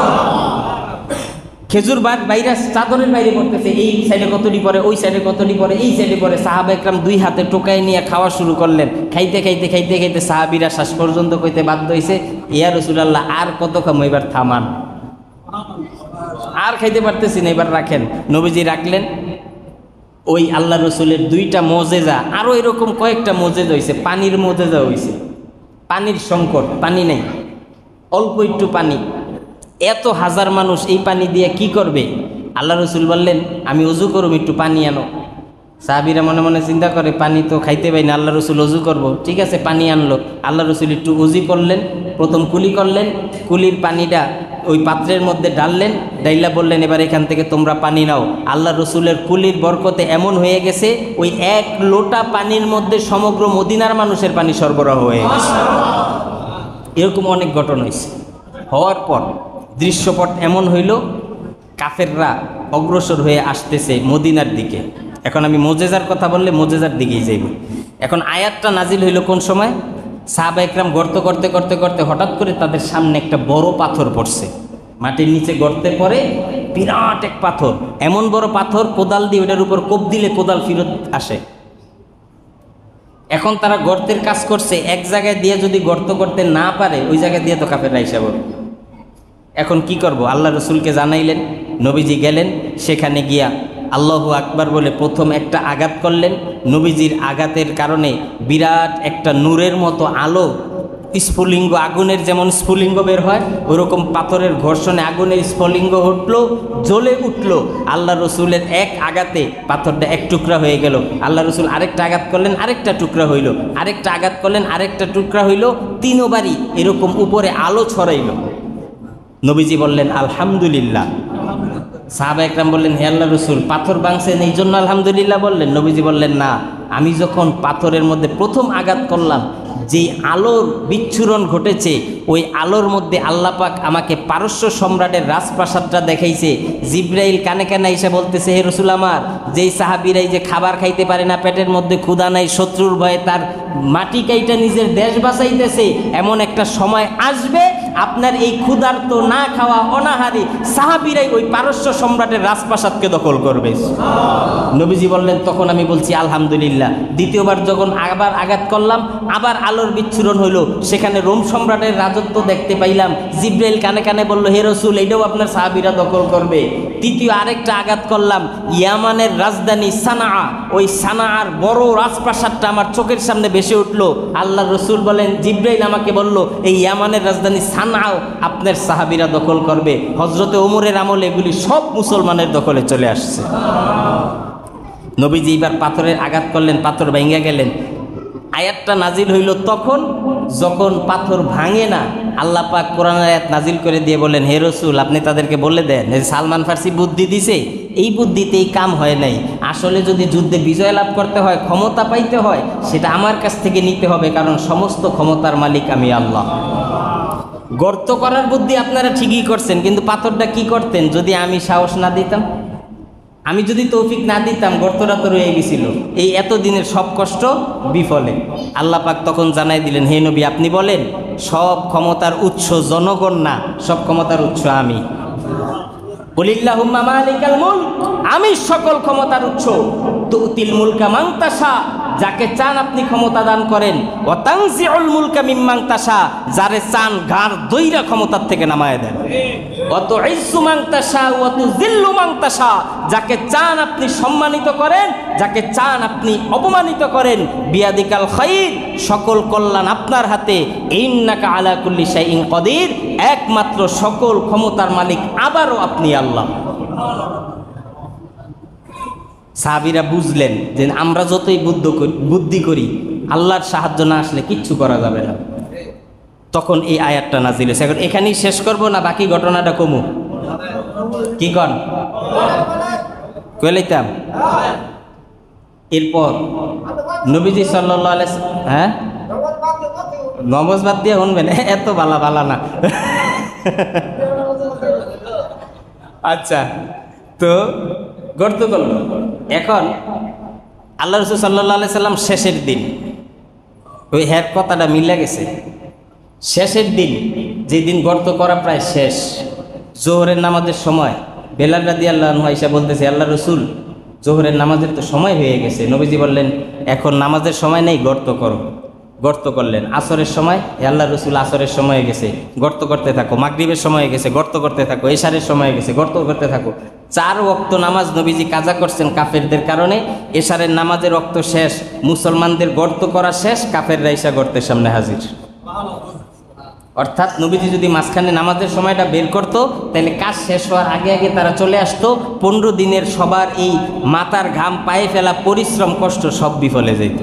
খেজুর বাইরে চাদরের বাইরে পড়তেছে, এই সাইডে কতটি পরে, ওই সাইডে কতটি পরে, এই সাইডে পরে। সাহাবা একরাম দুই হাতে টোকায় নিয়ে খাওয়া শুরু করলেন। খাইতে খাইতে খাইতে খাইতে সাহাবীরা শ্বাস পর্যন্ত কইতে বাধ্য হয়েছে, ইয়া রাসূলুল্লাহ আর কত খামো, এবার থামান, আর খাইতে পারতেছি না, এবার রাখেন। নবীজি রাখলেন। ওই আল্লাহ রসুলের দুইটা মোজেজা, আরও এরকম কয়েকটা মোজেজা হয়েছে। পানির মোজেজা হয়েছে, পানির সংকট, পানি নেই, অল্প একটু পানি, এত হাজার মানুষ এই পানি দিয়ে কি করবে? আল্লাহ রসুল বললেন আমি অজু করব, একটু পানি আনো। সাহাবীরা মনে মনে চিন্তা করে পানি তো খাইতে পাই না, আল্লাহ রসুল অজু করব, ঠিক আছে পানি আনলো। আল্লাহ রসুল একটু অজু করলেন, প্রথম কুলি করলেন, কুলির পানিটা ওই পাত্রের মধ্যে ডাললেন, ডাইলা বললেন এবার এখান থেকে তোমরা পানি নাও। আল্লাহ রসুলের কুলির বরকতে এমন হয়ে গেছে ওই এক লোটা পানির মধ্যে সমগ্র মদিনার মানুষের পানি সরবরাহ হয়ে গেছে। এরকম অনেক ঘটনা হয়েছে। হওয়ার পর দৃশ্যপট এমন হইল, কাফেররা অগ্রসর হয়ে আসতেছে মদিনার দিকে। এখন আমি মোজেজার কথা বললে মোজেজার দিকেই যাইব। এখন আয়াতটা নাজিল হইল কোন সময়? সাহাবা একরাম গর্ত করতে করতে করতে হঠাৎ করে তাদের সামনে একটা বড় পাথর পড়ছে। মাটির নিচে গর্তে পড়ে বিরাট এক পাথর, এমন বড় পাথর কোদাল দিয়ে ওটার উপর কোপ দিলে কোদাল ফিরত আসে। এখন তারা গর্তের কাজ করছে, এক জায়গায় দিয়ে যদি গর্ত করতে না পারে ওই জায়গায় দিয়ে তো কাফেররা হিসাব হবে। এখন কি করব? আল্লাহ রসুলকে জানাইলেন, নবীজি গেলেন, সেখানে গিয়া আল্লাহু আকবার বলে প্রথম একটা আঘাত করলেন। নবীজির আঘাতের কারণে বিরাট একটা নূরের মতো আলো, স্ফুলিঙ্গ, আগুনের যেমন স্ফুলিঙ্গ বের হয় ওরকম পাথরের ঘর্ষণে আগুনের স্ফুলিঙ্গ উঠলো, জ্বলে উঠলো। আল্লাহ রসুলের এক আঘাতে পাথরটা এক টুকরা হয়ে গেল। আল্লাহ রসুল আরেকটা আঘাত করলেন, আরেকটা টুকরা হইল, আরেকটা আঘাত করলেন, আরেকটা টুকরা হইল, তিনবারই এরকম উপরে আলো ছড়াইল। নবীজি বললেন আলহামদুলিল্লাহ। সাহাবা একরাম বললেন হে আল্লাহ রসুল পাথর ভাঙছেন এই জন্য আলহামদুলিল্লাহ বললেন? নবীজি বললেন না, আমি যখন পাথরের মধ্যে প্রথম আঘাত করলাম, যেই আলোর বিচ্ছুরণ ঘটেছে ওই আলোর মধ্যে আল্লাহ পাক আমাকে পারস্য সম্রাটের রাজপ্রাসাদটা দেখাইছে। জিব্রাইল কানে কানে এসে বলতেছে হে রসুল আমার, যেই সাহাবীরাই যে খাবার খাইতে পারে না, পেটের মধ্যে ক্ষুধা নাই, শত্রুর ভয়ে তার মাটি কাইটা নিজের দেশ বাঁচাইতেছে, এমন একটা সময় আসবে আপনার এই ক্ষুধার্ত না খাওয়া অনাহারী সাহাবীরাই ওই পারস্য সম্রাটের রাজপ্রাসাদকে দখল করবে। নবীজি বললেন তখন আমি বলছি আলহামদুলিল্লাহ। দ্বিতীয়বার যখন আবার আঘাত করলাম, আবার আলোর বিচ্ছুরণ হইল, সেখানে রোম সম্রাটের রাজত্ব দেখতে পাইলাম। জিব্রাইল কানে কানে বলল হে রসুল এইটাও আপনার সাহাবীরা দখল করবে। তৃতীয় আরেকটা আঘাত করলাম, ইয়ামানের রাজধানী সানা, ওই সানার বড় রাজপ্রাসাদটা আমার চোখের সামনে ভেসে উঠলো। আল্লাহ রসুল বলেন জিব্রাইল আমাকে বলল এই ইয়ামানের রাজধানী সানাও আপনার সাহাবীরা দখল করবে। হজরতে ওমরের আমলে এগুলি সব মুসলমানের দখলে চলে আসছে। নবীজি এবার পাথরের আঘাত করলেন, পাথর ভেঙে গেলেন। আয়াতটা নাজিল হইল তখন যখন পাথর ভাঙে না, আল্লাহ পাক কোরআনের আয়াত নাজিল করে দিয়ে বলেন হে রসুল আপনি তাদেরকে বলে দেন, সালমান ফার্সি বুদ্ধি দিছে, এই বুদ্ধিতেই কাম হয় নাই। আসলে যদি যুদ্ধে বিজয় লাভ করতে হয়, ক্ষমতা পাইতে হয়, সেটা আমার কাছ থেকে নিতে হবে, কারণ সমস্ত ক্ষমতার মালিক আমি আল্লাহ। গর্ত করার বুদ্ধি আপনারা ঠিকই করছেন, কিন্তু পাথরটা কি করতেন যদি আমি সাহস না দিতাম, আমি যদি তৌফিক না দিতাম, গর্তটা তো রয়ে গেছিল। এই এতদিনের সব কষ্ট বিফলে। আল্লাহ পাক তখন জানাই দিলেন হে নবী আপনি বলেন সব ক্ষমতার উৎস জনগণ না, সব ক্ষমতার উৎস আমি। কুলিল্লাহুম্মা মালিকাল মুলক, আমি সকল ক্ষমতার উৎস। তুতিল মুলকা মান তাশা, যাকে চান আপনি ক্ষমতা দান করেন। ওয়া তানজিউল মুলকা মিম্মান তাশা, যারে চান ঘাড় দইরা ক্ষমতার থেকে নামায় দেন। ওয়া তুইজ্জু মান তাশা ওয়া তুযিল্লু মান তাশা, যাকে চান আপনি সম্মানিত করেন, যাকে চান আপনি অপমানিত করেন। বিয়াদিকাল খাইর, সকল কল্যাণ আপনার হাতে। ইন্নাকা আলা কুল্লি শাইইন কদির, একমাত্র সকল ক্ষমতার মালিক আবারও আপনি আল্লাহ। সাহাবীরা বুঝলেন যে আমরা যতই বুদ্ধি করি আল্লাহর সাহায্য না আসলে কিচ্ছু করা যাবে না। তখন এই আয়াতটা নাজিল হয়েছে। এখন এখানেই শেষ করব না বাকি ঘটনাটা কমু? কি কন কইলাইতাম? এরপর নবীজি সাল্লাল্লাহু আলাইহি, হ্যাঁ নমাজ বাদ দিয়ে শুনবেন, এত বালা বালা না। আচ্ছা, তো গর্ত করল। এখন আল্লাহ রাসূল সাল্লাল্লাহু আলাইহি সাল্লাম শেষের দিন, ওই হ্যার কথাটা মিলে গেছে। শেষের দিন, যেদিন গর্ত করা প্রায় শেষ, জোহরের নামাজের সময়, বেলাল রাদিয়াল্লাহু আনহু আয়েশা বলতেছে, আল্লাহ রাসূল জোহরের নামাজের তো সময় হয়ে গেছে। নবীজি বললেন, এখন নামাজের সময় নেই, গর্ত করো। গর্ত করলেন। আসরের সময়, আল্লাহ রসুল আসরের সময় গেছে, গর্ত করতে থাকো। মাগরিবের সময় গেছে, গর্ত করতে থাকো। এশারের সময় গেছে, গর্ত করতে থাকো। 4 ওয়াক্ত নামাজ নবীজি কাজা করছেন কাফেরদের কারণে। এশারের নামাজের ওয়াক্ত শেষ, মুসলমানদের গর্ত করা শেষ, কাফেররা এসে গর্তের সামনে হাজির। অর্থাৎ নবীজি যদি মাঝখানে নামাজের সময়টা বের করতো, তাহলে কাজ শেষ হওয়ার আগে আগে তারা চলে আসতো। 15 দিনের সবার এই মাথার ঘাম, পায়ে ফেলা পরিশ্রম, কষ্ট সব বিফলে যেত।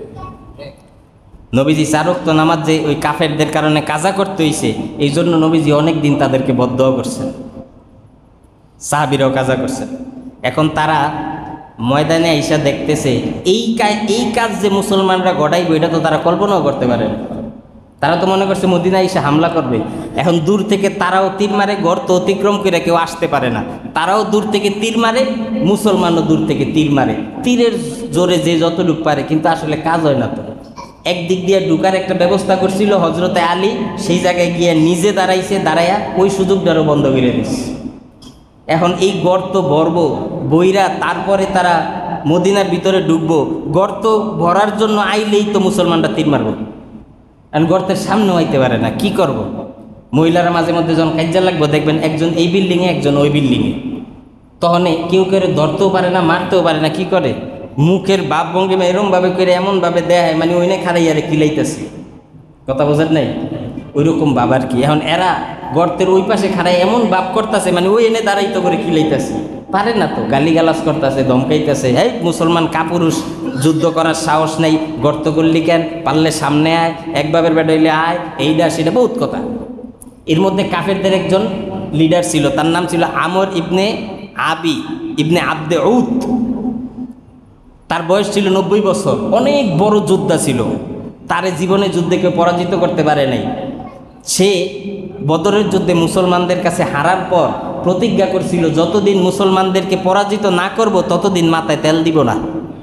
নবীজি 4 ওয়াক্ত নামাজ যে ওই কাফেরদের কারণে কাজা করতে হইছে, এই জন্য নবীজি অনেক দিন তাদেরকে বদদোয়া করছেন, সাহাবীরাও কাজা করছেন। এখন তারা ময়দানে আইসা দেখতেছে এই কাজ যে মুসলমানরা গড়াইব, এটা তো তারা কল্পনাও করতে পারে না। তারা তো মনে করছে মদিনা এসে হামলা করবে। এখন দূর থেকে তারাও তীর মারে, গর্ত অতিক্রম করে কেউ আসতে পারে না। তারাও দূর থেকে তীর মারে, মুসলমানও দূর থেকে তীর মারে। তীরের জোরে যে যতটুক পারে, কিন্তু আসলে কাজ হয় না। তো একদিক দিয়ে ঢুকার একটা ব্যবস্থা করছিল হজরতে আলী, সেই জায়গায় গিয়ে নিজে দাঁড়াইছে, দাঁড়াইয়া ওই সুযোগটারও বন্ধ করে দিচ্ছে। এখন এই গর্ত ভরব বইরা, তারপরে তারা মদিনার ভিতরে ঢুকবো। গর্ত ভরার জন্য আইলেই তো মুসলমানরা তীর মারব, কারণ গর্তের সামনেও আইতে পারে না। কি করব? মহিলারা মাঝে মধ্যে যখন কাজ্জা লাগবো, দেখবেন একজন এই বিল্ডিংয়ে, একজন ওই বিল্ডিংয়ে। তখন কেউ কেউ ধরতেও পারে না, মারতেও পারে না। কি করে? মুখের ভাব ভঙ্গিমা এরমভাবে করে, এমনভাবে দেয়, মানে ওইনে খারাইয়ারে কিলাইতেছে। কথা বোঝেন নাই? ওই রকম বাবার কি। এখন এরা গর্তের ওই পাশে খাড়াই এমন ভাব করতেছে, মানে ওই এনে দাঁড়াইতো করে কিলাইতেছে। পারে না তো, গালিগালাজ করতেছে, ধমকাইতেছে। এই মুসলমান কাপুরুষ, যুদ্ধ করার সাহস নেই, গর্ত করলি কেন? পারলে সামনে আয়, একবাবের বেডাইলে আয়, এইটা সেটা বহুত কথা। এর মধ্যে কাফেরদের একজন লিডার ছিল, তার নাম ছিল আমর ইবনে আবি ইবনে আব্দে উত। তার বয়স ছিল 90 বছর। অনেক বড় যোদ্ধা ছিল। তারে জীবনে যুদ্ধে কেউ পরাজিত করতে পারে নাই। সে বদরের যুদ্ধে মুসলমানদের কাছে হারার পর প্রতিজ্ঞা করছিল, যতদিন মুসলমানদেরকে পরাজিত না করব, ততদিন মাথায় তেল দিব না।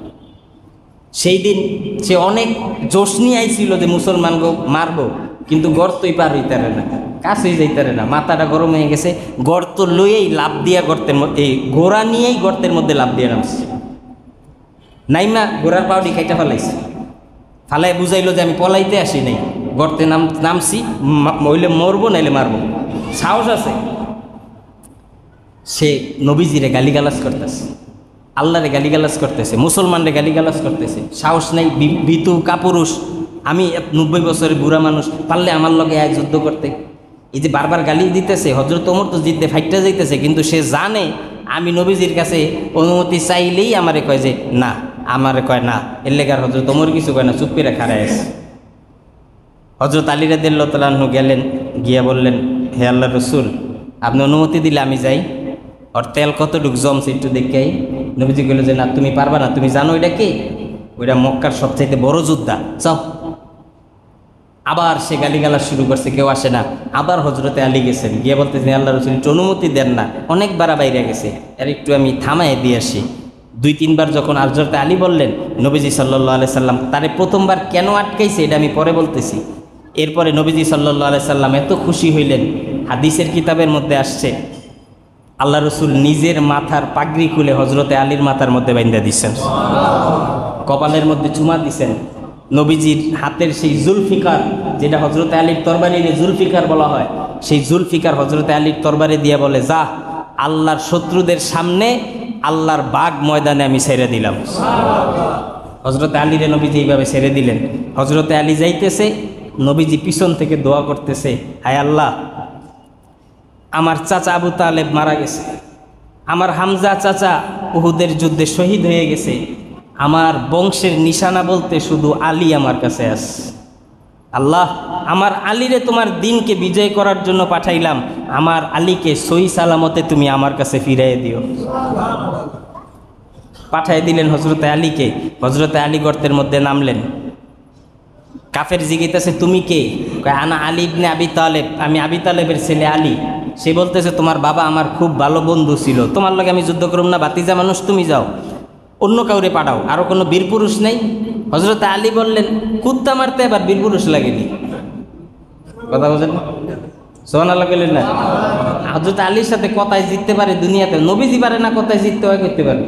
সেই দিন সে অনেক জোশ নিয়ে আইছিল যে মুসলমানকে মারব, কিন্তু গর্তই পার হইতারে না, কাছেই যাইতারে না। মাথাটা গরম হয়ে গেছে। গর্ত লইয়েই লাভ দিয়া গর্তের মধ্যে, এই ঘোড়া নিয়েই গর্তের মধ্যে লাভ দিয়ে নামছে। নাইমা ঘোড়ার পাউডি খাইটা ফেলাইছে। ফালাই বুঝাইলো যে আমি পলাইতে আসি নাই, গর্তে নামছি, মইলে মরবো নাইলে মারবো। সাহস আছে। সে নবীজিরে গালিগালাজ করতেছে, আল্লাহরে গালিগালাজ করতেছে, মুসলমানরে গালিগালাজ করতেছে। সাহস নেই, ভীতু কাপুরুষ। আমি 90 বছরের বুড়া মানুষ, পারলে আমার লগে আয় যুদ্ধ করতে। এই যে বারবার গালি দিতেছে, হযরত ওমর তো জিততে ফাইটটা যাইতেছে, কিন্তু সে জানে আমি নবীজির কাছে অনুমতি চাইলেই আমারে কয় যে না, আমারে কয় না। এর লেগার হযরত ওমর কিছু কয় না, চুপ করে খাড়ায় আছে। হযরত আলী রাদিয়াল্লাহু তাআলা আনহু গেলেন, গিয়া বললেন, হে আল্লাহর রাসূল, আপনি অনুমতি দিলে আমি যাই। ওর তেল কতটুক জমছে একটু দেখে। নবীজি বলল যে না, তুমি পারবা না। তুমি জানো ওইটা কি? ওইটা মক্কার সবচাইতে বড় যোদ্ধা, চাও। আবার সে গালিগালাজ শুরু করছে, কেউ আসে না। আবার হযরতে আলী গেছেন, গিয়ে বলতেছেন, আল্লাহর রাসূল একটু অনুমতি দেন না, অনেকবার বাইরে গেছে, আর একটু আমি থামায় দিয়ে আসি। 2-3 বার যখন হযরতে আলী বললেন, নবীজি সাল্লাল্লাহু আলাইহি সাল্লাম তারে প্রথমবার কেন আটকাইছে এটা আমি পরে বলতেছি। এরপরে নবীজি সাল্লাল্লাহু আলাইহি সাল্লাম এত খুশি হইলেন, হাদিসের কিতাবের মধ্যে আসছে, আল্লাহ রসুল নিজের মাথার পাগড়ি খুলে হযরতে আলীর মাথার মধ্যে বাইন্ধা দিচ্ছেন, কপালের মধ্যে চুমা দিচ্ছেন। নবীজির হাতের সেই জুলফিকার, যেটা হযরতে আলীর তরবারিরে জুলফিকার বলা হয়, সেই জুলফিকার হযরতে আলীর তরবারে দিয়ে বলে, যা, আল্লাহর শত্রুদের সামনে আল্লাহর বাগ ময়দানে আমি ছেড়ে দিলাম। হযরতে আলীরে নবীজি এইভাবে ছেড়ে দিলেন। হযরতে আলী যাইতেছে, নবীজি পিছন থেকে দোয়া করতেছে, হায় আল্লাহ, আমার চাচা আবু তালেব মারা গেছে, আমার হামজা চাচা উহুদের যুদ্ধে শহীদ হয়ে গেছে, আমার বংশের নিশানা বলতে শুধু আলী আমার কাছে আছে। আল্লাহ, আমার আলীরে তোমার দিনকে বিজয় করার জন্য পাঠাইলাম, আমার আলীকে সহি সালামতে তুমি আমার কাছে ফিরাইয়ে দিও। পাঠাই দিলেন হযরতে আলীকে। হযরতে আলী গর্তের মধ্যে নামলেন। কাফের জিজ্ঞেস তুমি কে? কয় আনা আলী ইবনে আবি তালেব, আমি আবি তালেবের ছেলে আলী। সে বলতেছে তোমার বাবা আমার খুব ভালো বন্ধু ছিল, তোমার লগে আমি যুদ্ধ করুম না, বাতিজা মানুষ তুমি যাও, অন্য কাউরে পাঠাও, আরো কোনো বীর পুরুষ নেই? হযরত আলী বললেন কুত্তা মারতে এবার বীর পুরুষ লাগেনি। কথা বলেন সুবহানাল্লাহ বললেন না? হযরত আলীর সাথে কথায় জিততে পারে দুনিয়াতে, নবীজি পারে না কথায় জিততে হয়, করতে পারে।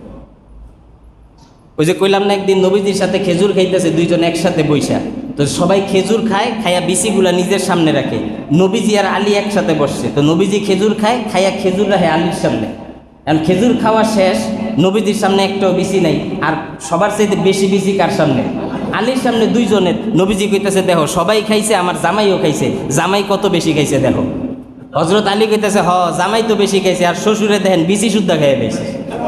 ওই যে কইলাম না একদিন নবীজির সাথে খেজুর খাইতেছে দুইজন একসাথে বইসা, তো সবাই খেজুর খায়, খাইয়া বিচিগুলা নিজের সামনে রাখে। নবীজি আর আলী একসাথে বসছে, তো নবীজি খেজুর খায়, খাইয়া খেজুর রাখে আলীর সামনে। এখন খেজুর খাওয়া শেষ, নবীজির সামনে একটাও বিচি নাই, আর সবার চাইতে বেশি বিচি কার সামনে? আলীর সামনে দুইজনের। নবীজি কইতেছে দেখো সবাই খাইছে, আমার জামাইও খাইছে, জামাই কত বেশি খাইছে দেখো। হযরত আলী কইতেছে হ জামাই তো বেশি খাইছে, আর শ্বশুরে দেখেন বিচি শুদ্ধা খাইয়া পেয়েছে।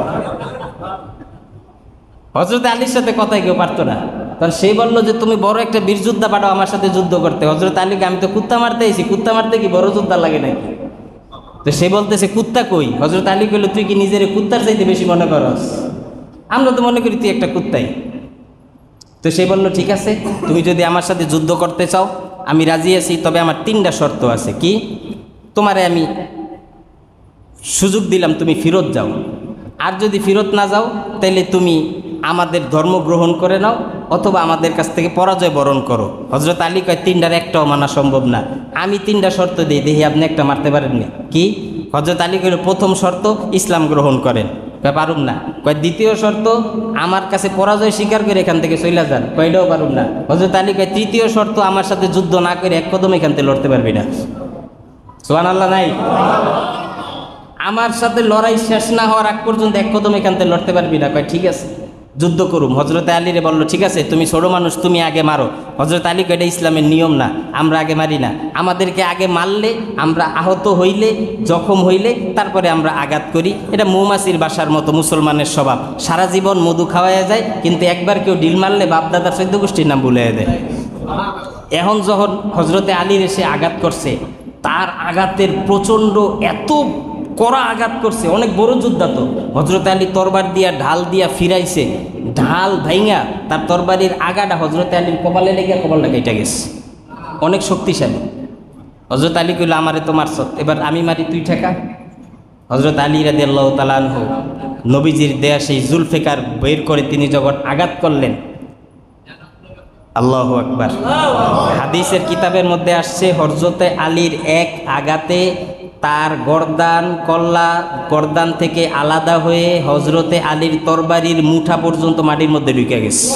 হযরত আলীর সাথে কথাই কেউ পারতো না, কারণ সে বললো যে তুমি বড় একটা বীর যোদ্ধা পাঠাও আমার সাথে যুদ্ধ করতে। হযরত আলীকে আমি তো কুত্তা মারতে আইছি, কুত্তা মারতে কি বড় যোদ্ধা লাগে নাকি? তো সে বলতেছে কুত্তা কই? হযরত আলী কইল তুই কি নিজের কুত্তার চাইতে বেশি মনে করস? আমরা তো মনে করি তুই একটা কুত্তাই। তো সে বলল ঠিক আছে, তুমি যদি আমার সাথে যুদ্ধ করতে চাও আমি রাজি আছি, তবে আমার 3টা শর্ত আছে। কি? তোমারে আমি সুযোগ দিলাম তুমি ফেরত যাও, আর যদি ফেরত না যাও তাহলে তুমি আমাদের ধর্ম গ্রহণ করে নাও, অথবা আমাদের কাছ থেকে পরাজয় বরণ করো। হযরত আলী কয় 3টার একটাও মানা সম্ভব না। আমি 3টা শর্ত দিই, দেখি আপনি একটা মারতে পারেননি। কি? হযরত আলী কইল প্রথম শর্ত ইসলাম গ্রহণ করেন। কয় পারুম না। কয় দ্বিতীয় শর্ত আমার কাছে পরাজয় স্বীকার করে এখান থেকে চলে যান। কয়টাও পারুম না। হযরত আলী কয় তৃতীয় শর্ত আমার সাথে যুদ্ধ না করে এক কদম এখান থেকে লড়তে পারবি না। সুবহানাল্লাহ নাই? আমার সাথে লড়াই শেষ না হওয়ার আগ পর্যন্ত এক কদম এখান থেকে লড়তে পারবি না। কয় ঠিক আছে যুদ্ধ করুম। হযরত আলীরে বলল ঠিক আছে তুমি ছোট মানুষ, তুমি আগে মারো। হযরত আলী কয় এটা ইসলামের নিয়ম না, আমরা আগে মারি না, আমাদেরকে আগে মারলে, আমরা আহত হইলে, জখম হইলে তারপরে আমরা আঘাত করি। এটা মৌমাছির বাসার মতো মুসলমানের স্বভাব, সারা জীবন মধু খাওয়াইয়া যায়, কিন্তু একবার কেউ ডিল মারলে বাপদাদার 14 গোষ্ঠীর নাম ভুলে দেয়। এখন যখন হযরতে আলীর এসে আঘাত করছে, তার আঘাতের প্রচণ্ড এত কড়া আঘাত করছে, অনেক বড় যোদ্ধা তো। হযরত আলী তরবারি দিয়া ঢাল দিয়া ফিরাইছে, ঢাল ভাইঙা তার তরবারির আগাটা হযরত আলীর কপালে লেগে কপালটা কেটে গেছে, অনেক শক্তিশালী। হযরত আলী কইল আমারে তো মারছ, এবার আমি মারি তুই ঠেকা। হযরত আলী রাদিয়াল্লাহু তাআলা আনহু নবীজির দেয়া সেই জুলফিকার বের করে তিনি যখন আঘাত করলেন, আল্লাহু আকবার। হাদিসের কিতাবের মধ্যে আসছে হযরতে আলীর এক আঘাতে তার গর্দান কল্লা গর্দান থেকে আলাদা হয়ে হযরতে আলীর তরবারির মুঠা পর্যন্ত মাটির মধ্যে ঢুকে গেছে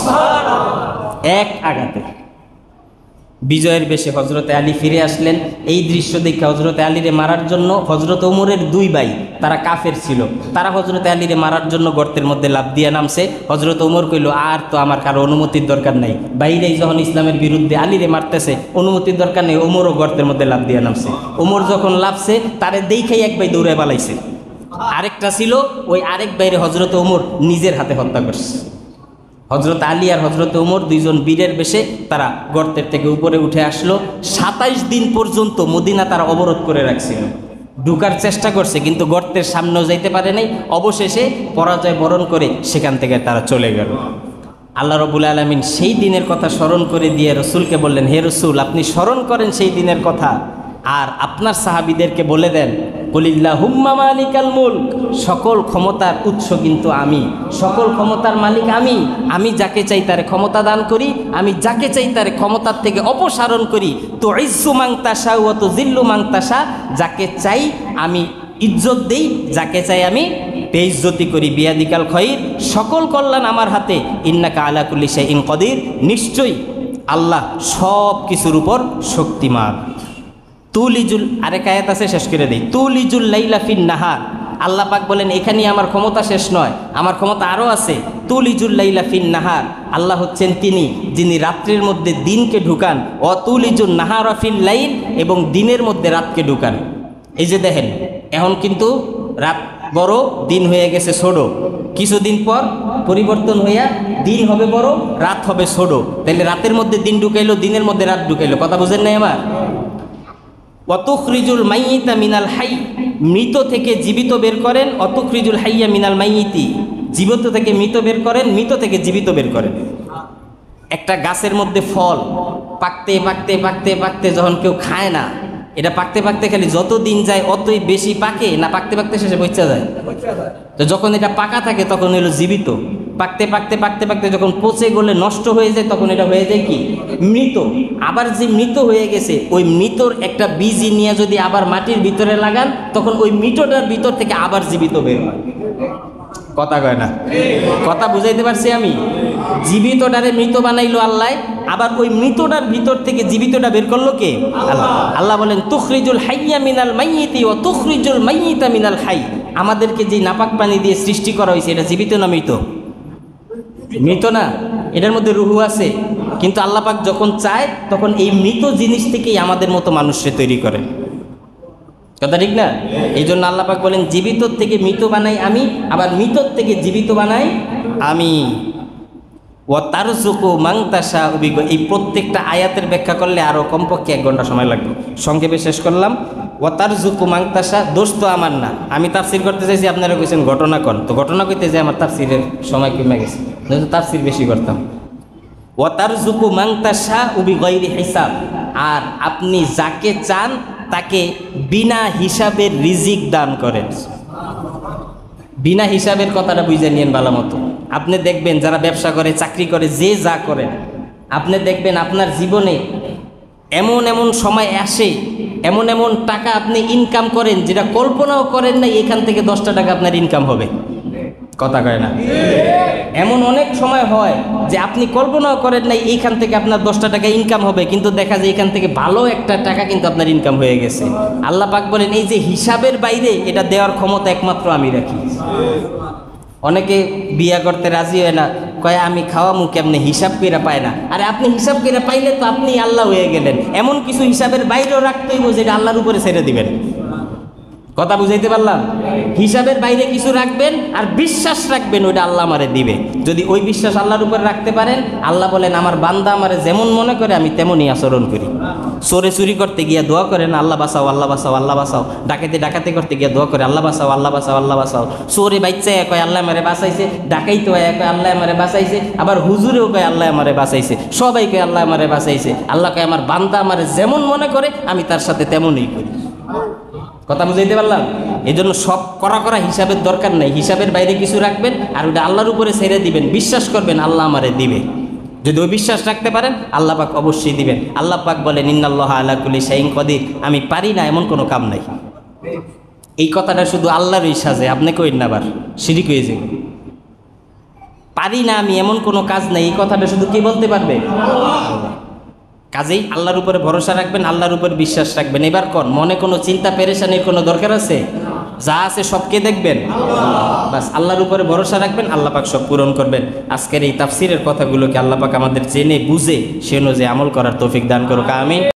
এক আঘাতে। বিজয়ের বেশে হযরতে আলী ফিরে আসলেন। এই দৃশ্য দেখে হযরতে আলীরে মারার জন্য হযরত ওমরের 2 ভাই, তারা কাফের ছিল, তারা হযরতে আলীরে মারার জন্য গর্তের মধ্যে লাফ দিয়ে নামছে। হযরত ওমর কইল আর তো আমার কারো অনুমতির দরকার নাই, বাইরেই যখন ইসলামের বিরুদ্ধে আলীরে মারতেছে অনুমতির দরকার নেই। ওমরও গর্তের মধ্যে লাফ দিয়ে নামছে। ওমর যখন লাফছে তারে দেখেই এক ভাই দৌড়ে পালাইছে, আরেকটা ছিল ওই আরেক ভাইরে হযরত ওমর নিজের হাতে হত্যা করছে। হযরত আলী আর হযরত ওমর 2 জন বীরের বেশে তারা গর্তের থেকে উপরে উঠে আসলো। 27 দিন পর্যন্ত মদিনা তারা অবরোধ করে রাখছিল, ঢুকার চেষ্টা করছে কিন্তু গর্তের সামনেও যাইতে পারে নাই। অবশেষে পরাজয় বরণ করে সেখান থেকে তারা চলে গেল। আল্লাহ রাব্বুল আলামিন সেই দিনের কথা স্মরণ করে দিয়ে রসুলকে বললেন, হে রসুল আপনি স্মরণ করেন সেই দিনের কথা, আর আপনার সাহাবীদেরকে বলে দেন কুলিল্লাহুম্মা মালিকাল মুলক, সকল ক্ষমতার উৎস কিন্তু আমি, সকল ক্ষমতার মালিক আমি। আমি যাকে চাই তারে ক্ষমতা দান করি, আমি যাকে চাই তারে ক্ষমতার থেকে অপসারণ করি। তো ইজ্জু মান তাশা ওয়া তুযিল্লু মান তাশা, যাকে চাই আমি ইজ্জত দেই, যাকে চাই আমি বেইজ্জতি করি। বিয়াদিকাল খায়র, সকল কল্যাণ আমার হাতে। ইন্নাকা আলা কুল্লি শাইইন কাদির, নিশ্চয়ই আল্লাহ সব কিছুর উপর শক্তিমান। তুলিজুল, আরেক আয়াত আছে শেষ করে দেই, তুলিজুল লাইলা ফিন নাহার। আল্লাহ পাক বলেন এখানেই আমার ক্ষমতা শেষ নয়, আমার ক্ষমতা আরও আছে। তুলিজুল লাইলা ফিন নাহার, আল্লাহ হচ্ছেন তিনি যিনি রাত্রির মধ্যে দিনকে ঢুকান। অতুলিজুল নাহারা ফিল লাইল, এবং দিনের মধ্যে রাতকে ঢুকান। এই যে দেখেন এখন কিন্তু রাত বড়, দিন হয়ে গেছে ছোট, কিছুদিন পর পরিবর্তন হইয়া দিন হবে বড়, রাত হবে ছোট। তাহলে রাতের মধ্যে দিন ঢুকাইলো, দিনের মধ্যে রাত ঢুকাইলো, কথা বুঝেন নাই আমার? অতুখরিজুল মাইয়িতা মিনাল হাই, মৃত থেকে জীবিত বের করেন। অতুখরিজুল হাইয়া মিনাল মাইয়িতি, জীবিত থেকে মৃত বের করেন, মৃত থেকে জীবিত বের করেন। একটা গাছের মধ্যে ফল পাকতে পাকতে পাকতে পাকতে যখন কেউ খায় না, এটা পাকতে পাকতে খালি যত দিন যায় অতই বেশি পাকে, না পাকতে পাকতে শেষে পচা যায়? তো যখন এটা পাকা থাকে তখন হলো জীবিত, পাকতে পাকতে পাকতে পাকতে যখন পচে গলে নষ্ট হয়ে যায় তখন এটা হয়ে যায় কি? মৃত। আবার যে মৃত হয়ে গেছে ওই মৃতর একটা বীজ নিয়ে যদি আবার মাটির ভিতরে লাগান তখন ওই মৃতটার ভিতর থেকে আবার জীবিত বের হয়। কথা কয় না? কথা বুঝাইতে পারছি আমি? জীবিতটারে মৃত বানাইলো আল্লাহ, আবার ওই মৃতটার ভিতর থেকে জীবিতটা বের করলো কে? আল্লাহ। আল্লাহ বলেন তুখরিজুল হাইয়্যা মিনাল মাইয়িতি ওয়া তুখরিজুল মাইয়িতা মিনাল হাই। আমাদেরকে যে নাপাক পানি দিয়ে সৃষ্টি করা হয়েছে এটা জীবিত না মৃত? মৃত না, এটার মধ্যে রুহু আছে, কিন্তু আল্লাহ পাক যখন চায় তখন এই মৃত জিনিস থেকেই আমাদের মতো মানুষকে তৈরি করে। কথা ঠিক না? এই জন্য আল্লাহ পাক বলেন জীবিত থেকে মৃত বানাই আমি, আবার মৃত থেকে জীবিত বানাই আমি। ওয়া তারযুকু মান তাশাউ বিগয়রি, এই প্রত্যেকটা আয়াতের ব্যাখ্যা করলে আরো কমপক্ষে 1 ঘন্টা সময় লাগবে, সংক্ষেপে শেষ করলাম। ওয়া তারযুকু মান তাশা, দোষ তো আমার না, আমি তাফসীর করতে চাইছি, আপনারা কইছেন ঘটনা কন, তো ঘটনা কইতে যে আমার তাফসীরের সময় কমে গেছে, নয়তো তাফসীর বেশি করতাম। ওয়া তারযুকু মান তাশাউ বিগয়রি হিসাব, আর আপনি যাকে চান তাকে বিনা হিসাবের রিজিক দান করেন। বিনা হিসাবের কথাটা বুঝে নিয়েন ভালো মতো। আপনি দেখবেন যারা ব্যবসা করে, চাকরি করে, যে যা করেন, আপনি দেখবেন আপনার জীবনে এমন এমন সময় আসে, এমন এমন টাকা আপনি ইনকাম করেন যেটা কল্পনাও করেন না এখান থেকে 10টা টাকা আপনার ইনকাম হবে। কথা কয় না? এমন অনেক সময় হয় যে আপনি কল্পনাও করেন নাই এইখান থেকে আপনার 10টা টাকা ইনকাম হবে, কিন্তু দেখা যায় এখান থেকে ভালো একটা টাকা কিন্তু আপনার ইনকাম হয়ে গেছে। আল্লাহ পাক বলেন এই যে হিসাবের বাইরে, এটা দেওয়ার ক্ষমতা একমাত্র আমি রাখি। অনেকে বিয়া করতে রাজি হয় না, কয় আমি খাওয়ামু কেমনে, হিসাব কইরা পায় না। আরে আপনি হিসাব কইরা পাইলে তো আপনি আল্লাহ হয়ে গেলেন। এমন কিছু হিসাবের বাইরেও রাখতে হইব যেটা আল্লাহর উপরে ছেড়ে দিবেন। কথা বুঝাইতে পারলাম? হিসাবের বাইরে কিছু রাখবেন আর বিশ্বাস রাখবেন ওইটা আল্লাহ আমারে দিবে। যদি ওই বিশ্বাস আল্লাহর উপরে রাখতে পারেন, আল্লাহ বলেন আমার বান্দা আমারে যেমন মনে করে আমি তেমনই আচরণ করি। চোরে চুরি করতে গিয়া দোয়া করেন আল্লাহ বাঁচাও, আল্লাহ বাঁচাও, আল্লাহ বাঁচাও। ডাকাতি করতে গিয়া দোয়া করে আল্লাহ বাঁচাও, আল্লাহ বাঁচাও, আল্লাহ বাঁচাও। চোরে বাচ্চা কয় আল্লাহ আমারে বাঁচাইছে, ডাকাইতে কয় আল্লাহ আমারে বাঁচাইছে, আবার হুজুরেও কয় আল্লাহ আমারে বাঁচাইছে, সবাই কয় আল্লাহ আমারে বাঁচাইছে। আল্লাহ কয় আমার বান্দা আমারে যেমন মনে করে আমি তার সাথে তেমনই করি। কথা বুঝাইতে পারলাম? এই জন্য সব করা হিসাবের দরকার নাই, হিসাবের বাইরে কিছু রাখবেন আর ওটা আল্লাহর উপরে ছেড়ে দিবেন, বিশ্বাস করবেন আল্লাহ আমারে দিবে। যদি ওই বিশ্বাস রাখতে পারেন আল্লাহ পাক অবশ্যই দিবেন। আল্লাহ পাক বলেন ইন্নাল্লাহা আলা কুল্লি শাইইন কাদির, আমি পারি না এমন কোনো কাম নাই। এই কথাটা শুধু আল্লাহরই সাজে, আপনি কইন না আবার শিরিক হয়ে যাবে। পারি না আমি এমন কোনো কাজ নাই, এই কথাটা শুধু কে বলতে পারবে? আল্লাহ। কাজেই আল্লাহর উপরে ভরসা রাখবেন, আল্লাহর উপর বিশ্বাস রাখবেন। এবার কোন মনে কোনো চিন্তা পেরেশানির কোনো দরকার আছে? যা আছে সবকে দেখবেন, বাস আল্লাহর উপরে ভরসা রাখবেন, আল্লাহ পাক সব পূরণ করবেন। আজকের এই তাফসিরের কথাগুলোকে আল্লাহ পাক আমাদের জেনে বুঝে সে অনুযায়ী আমল করার তৌফিক দান করুক, আমিন।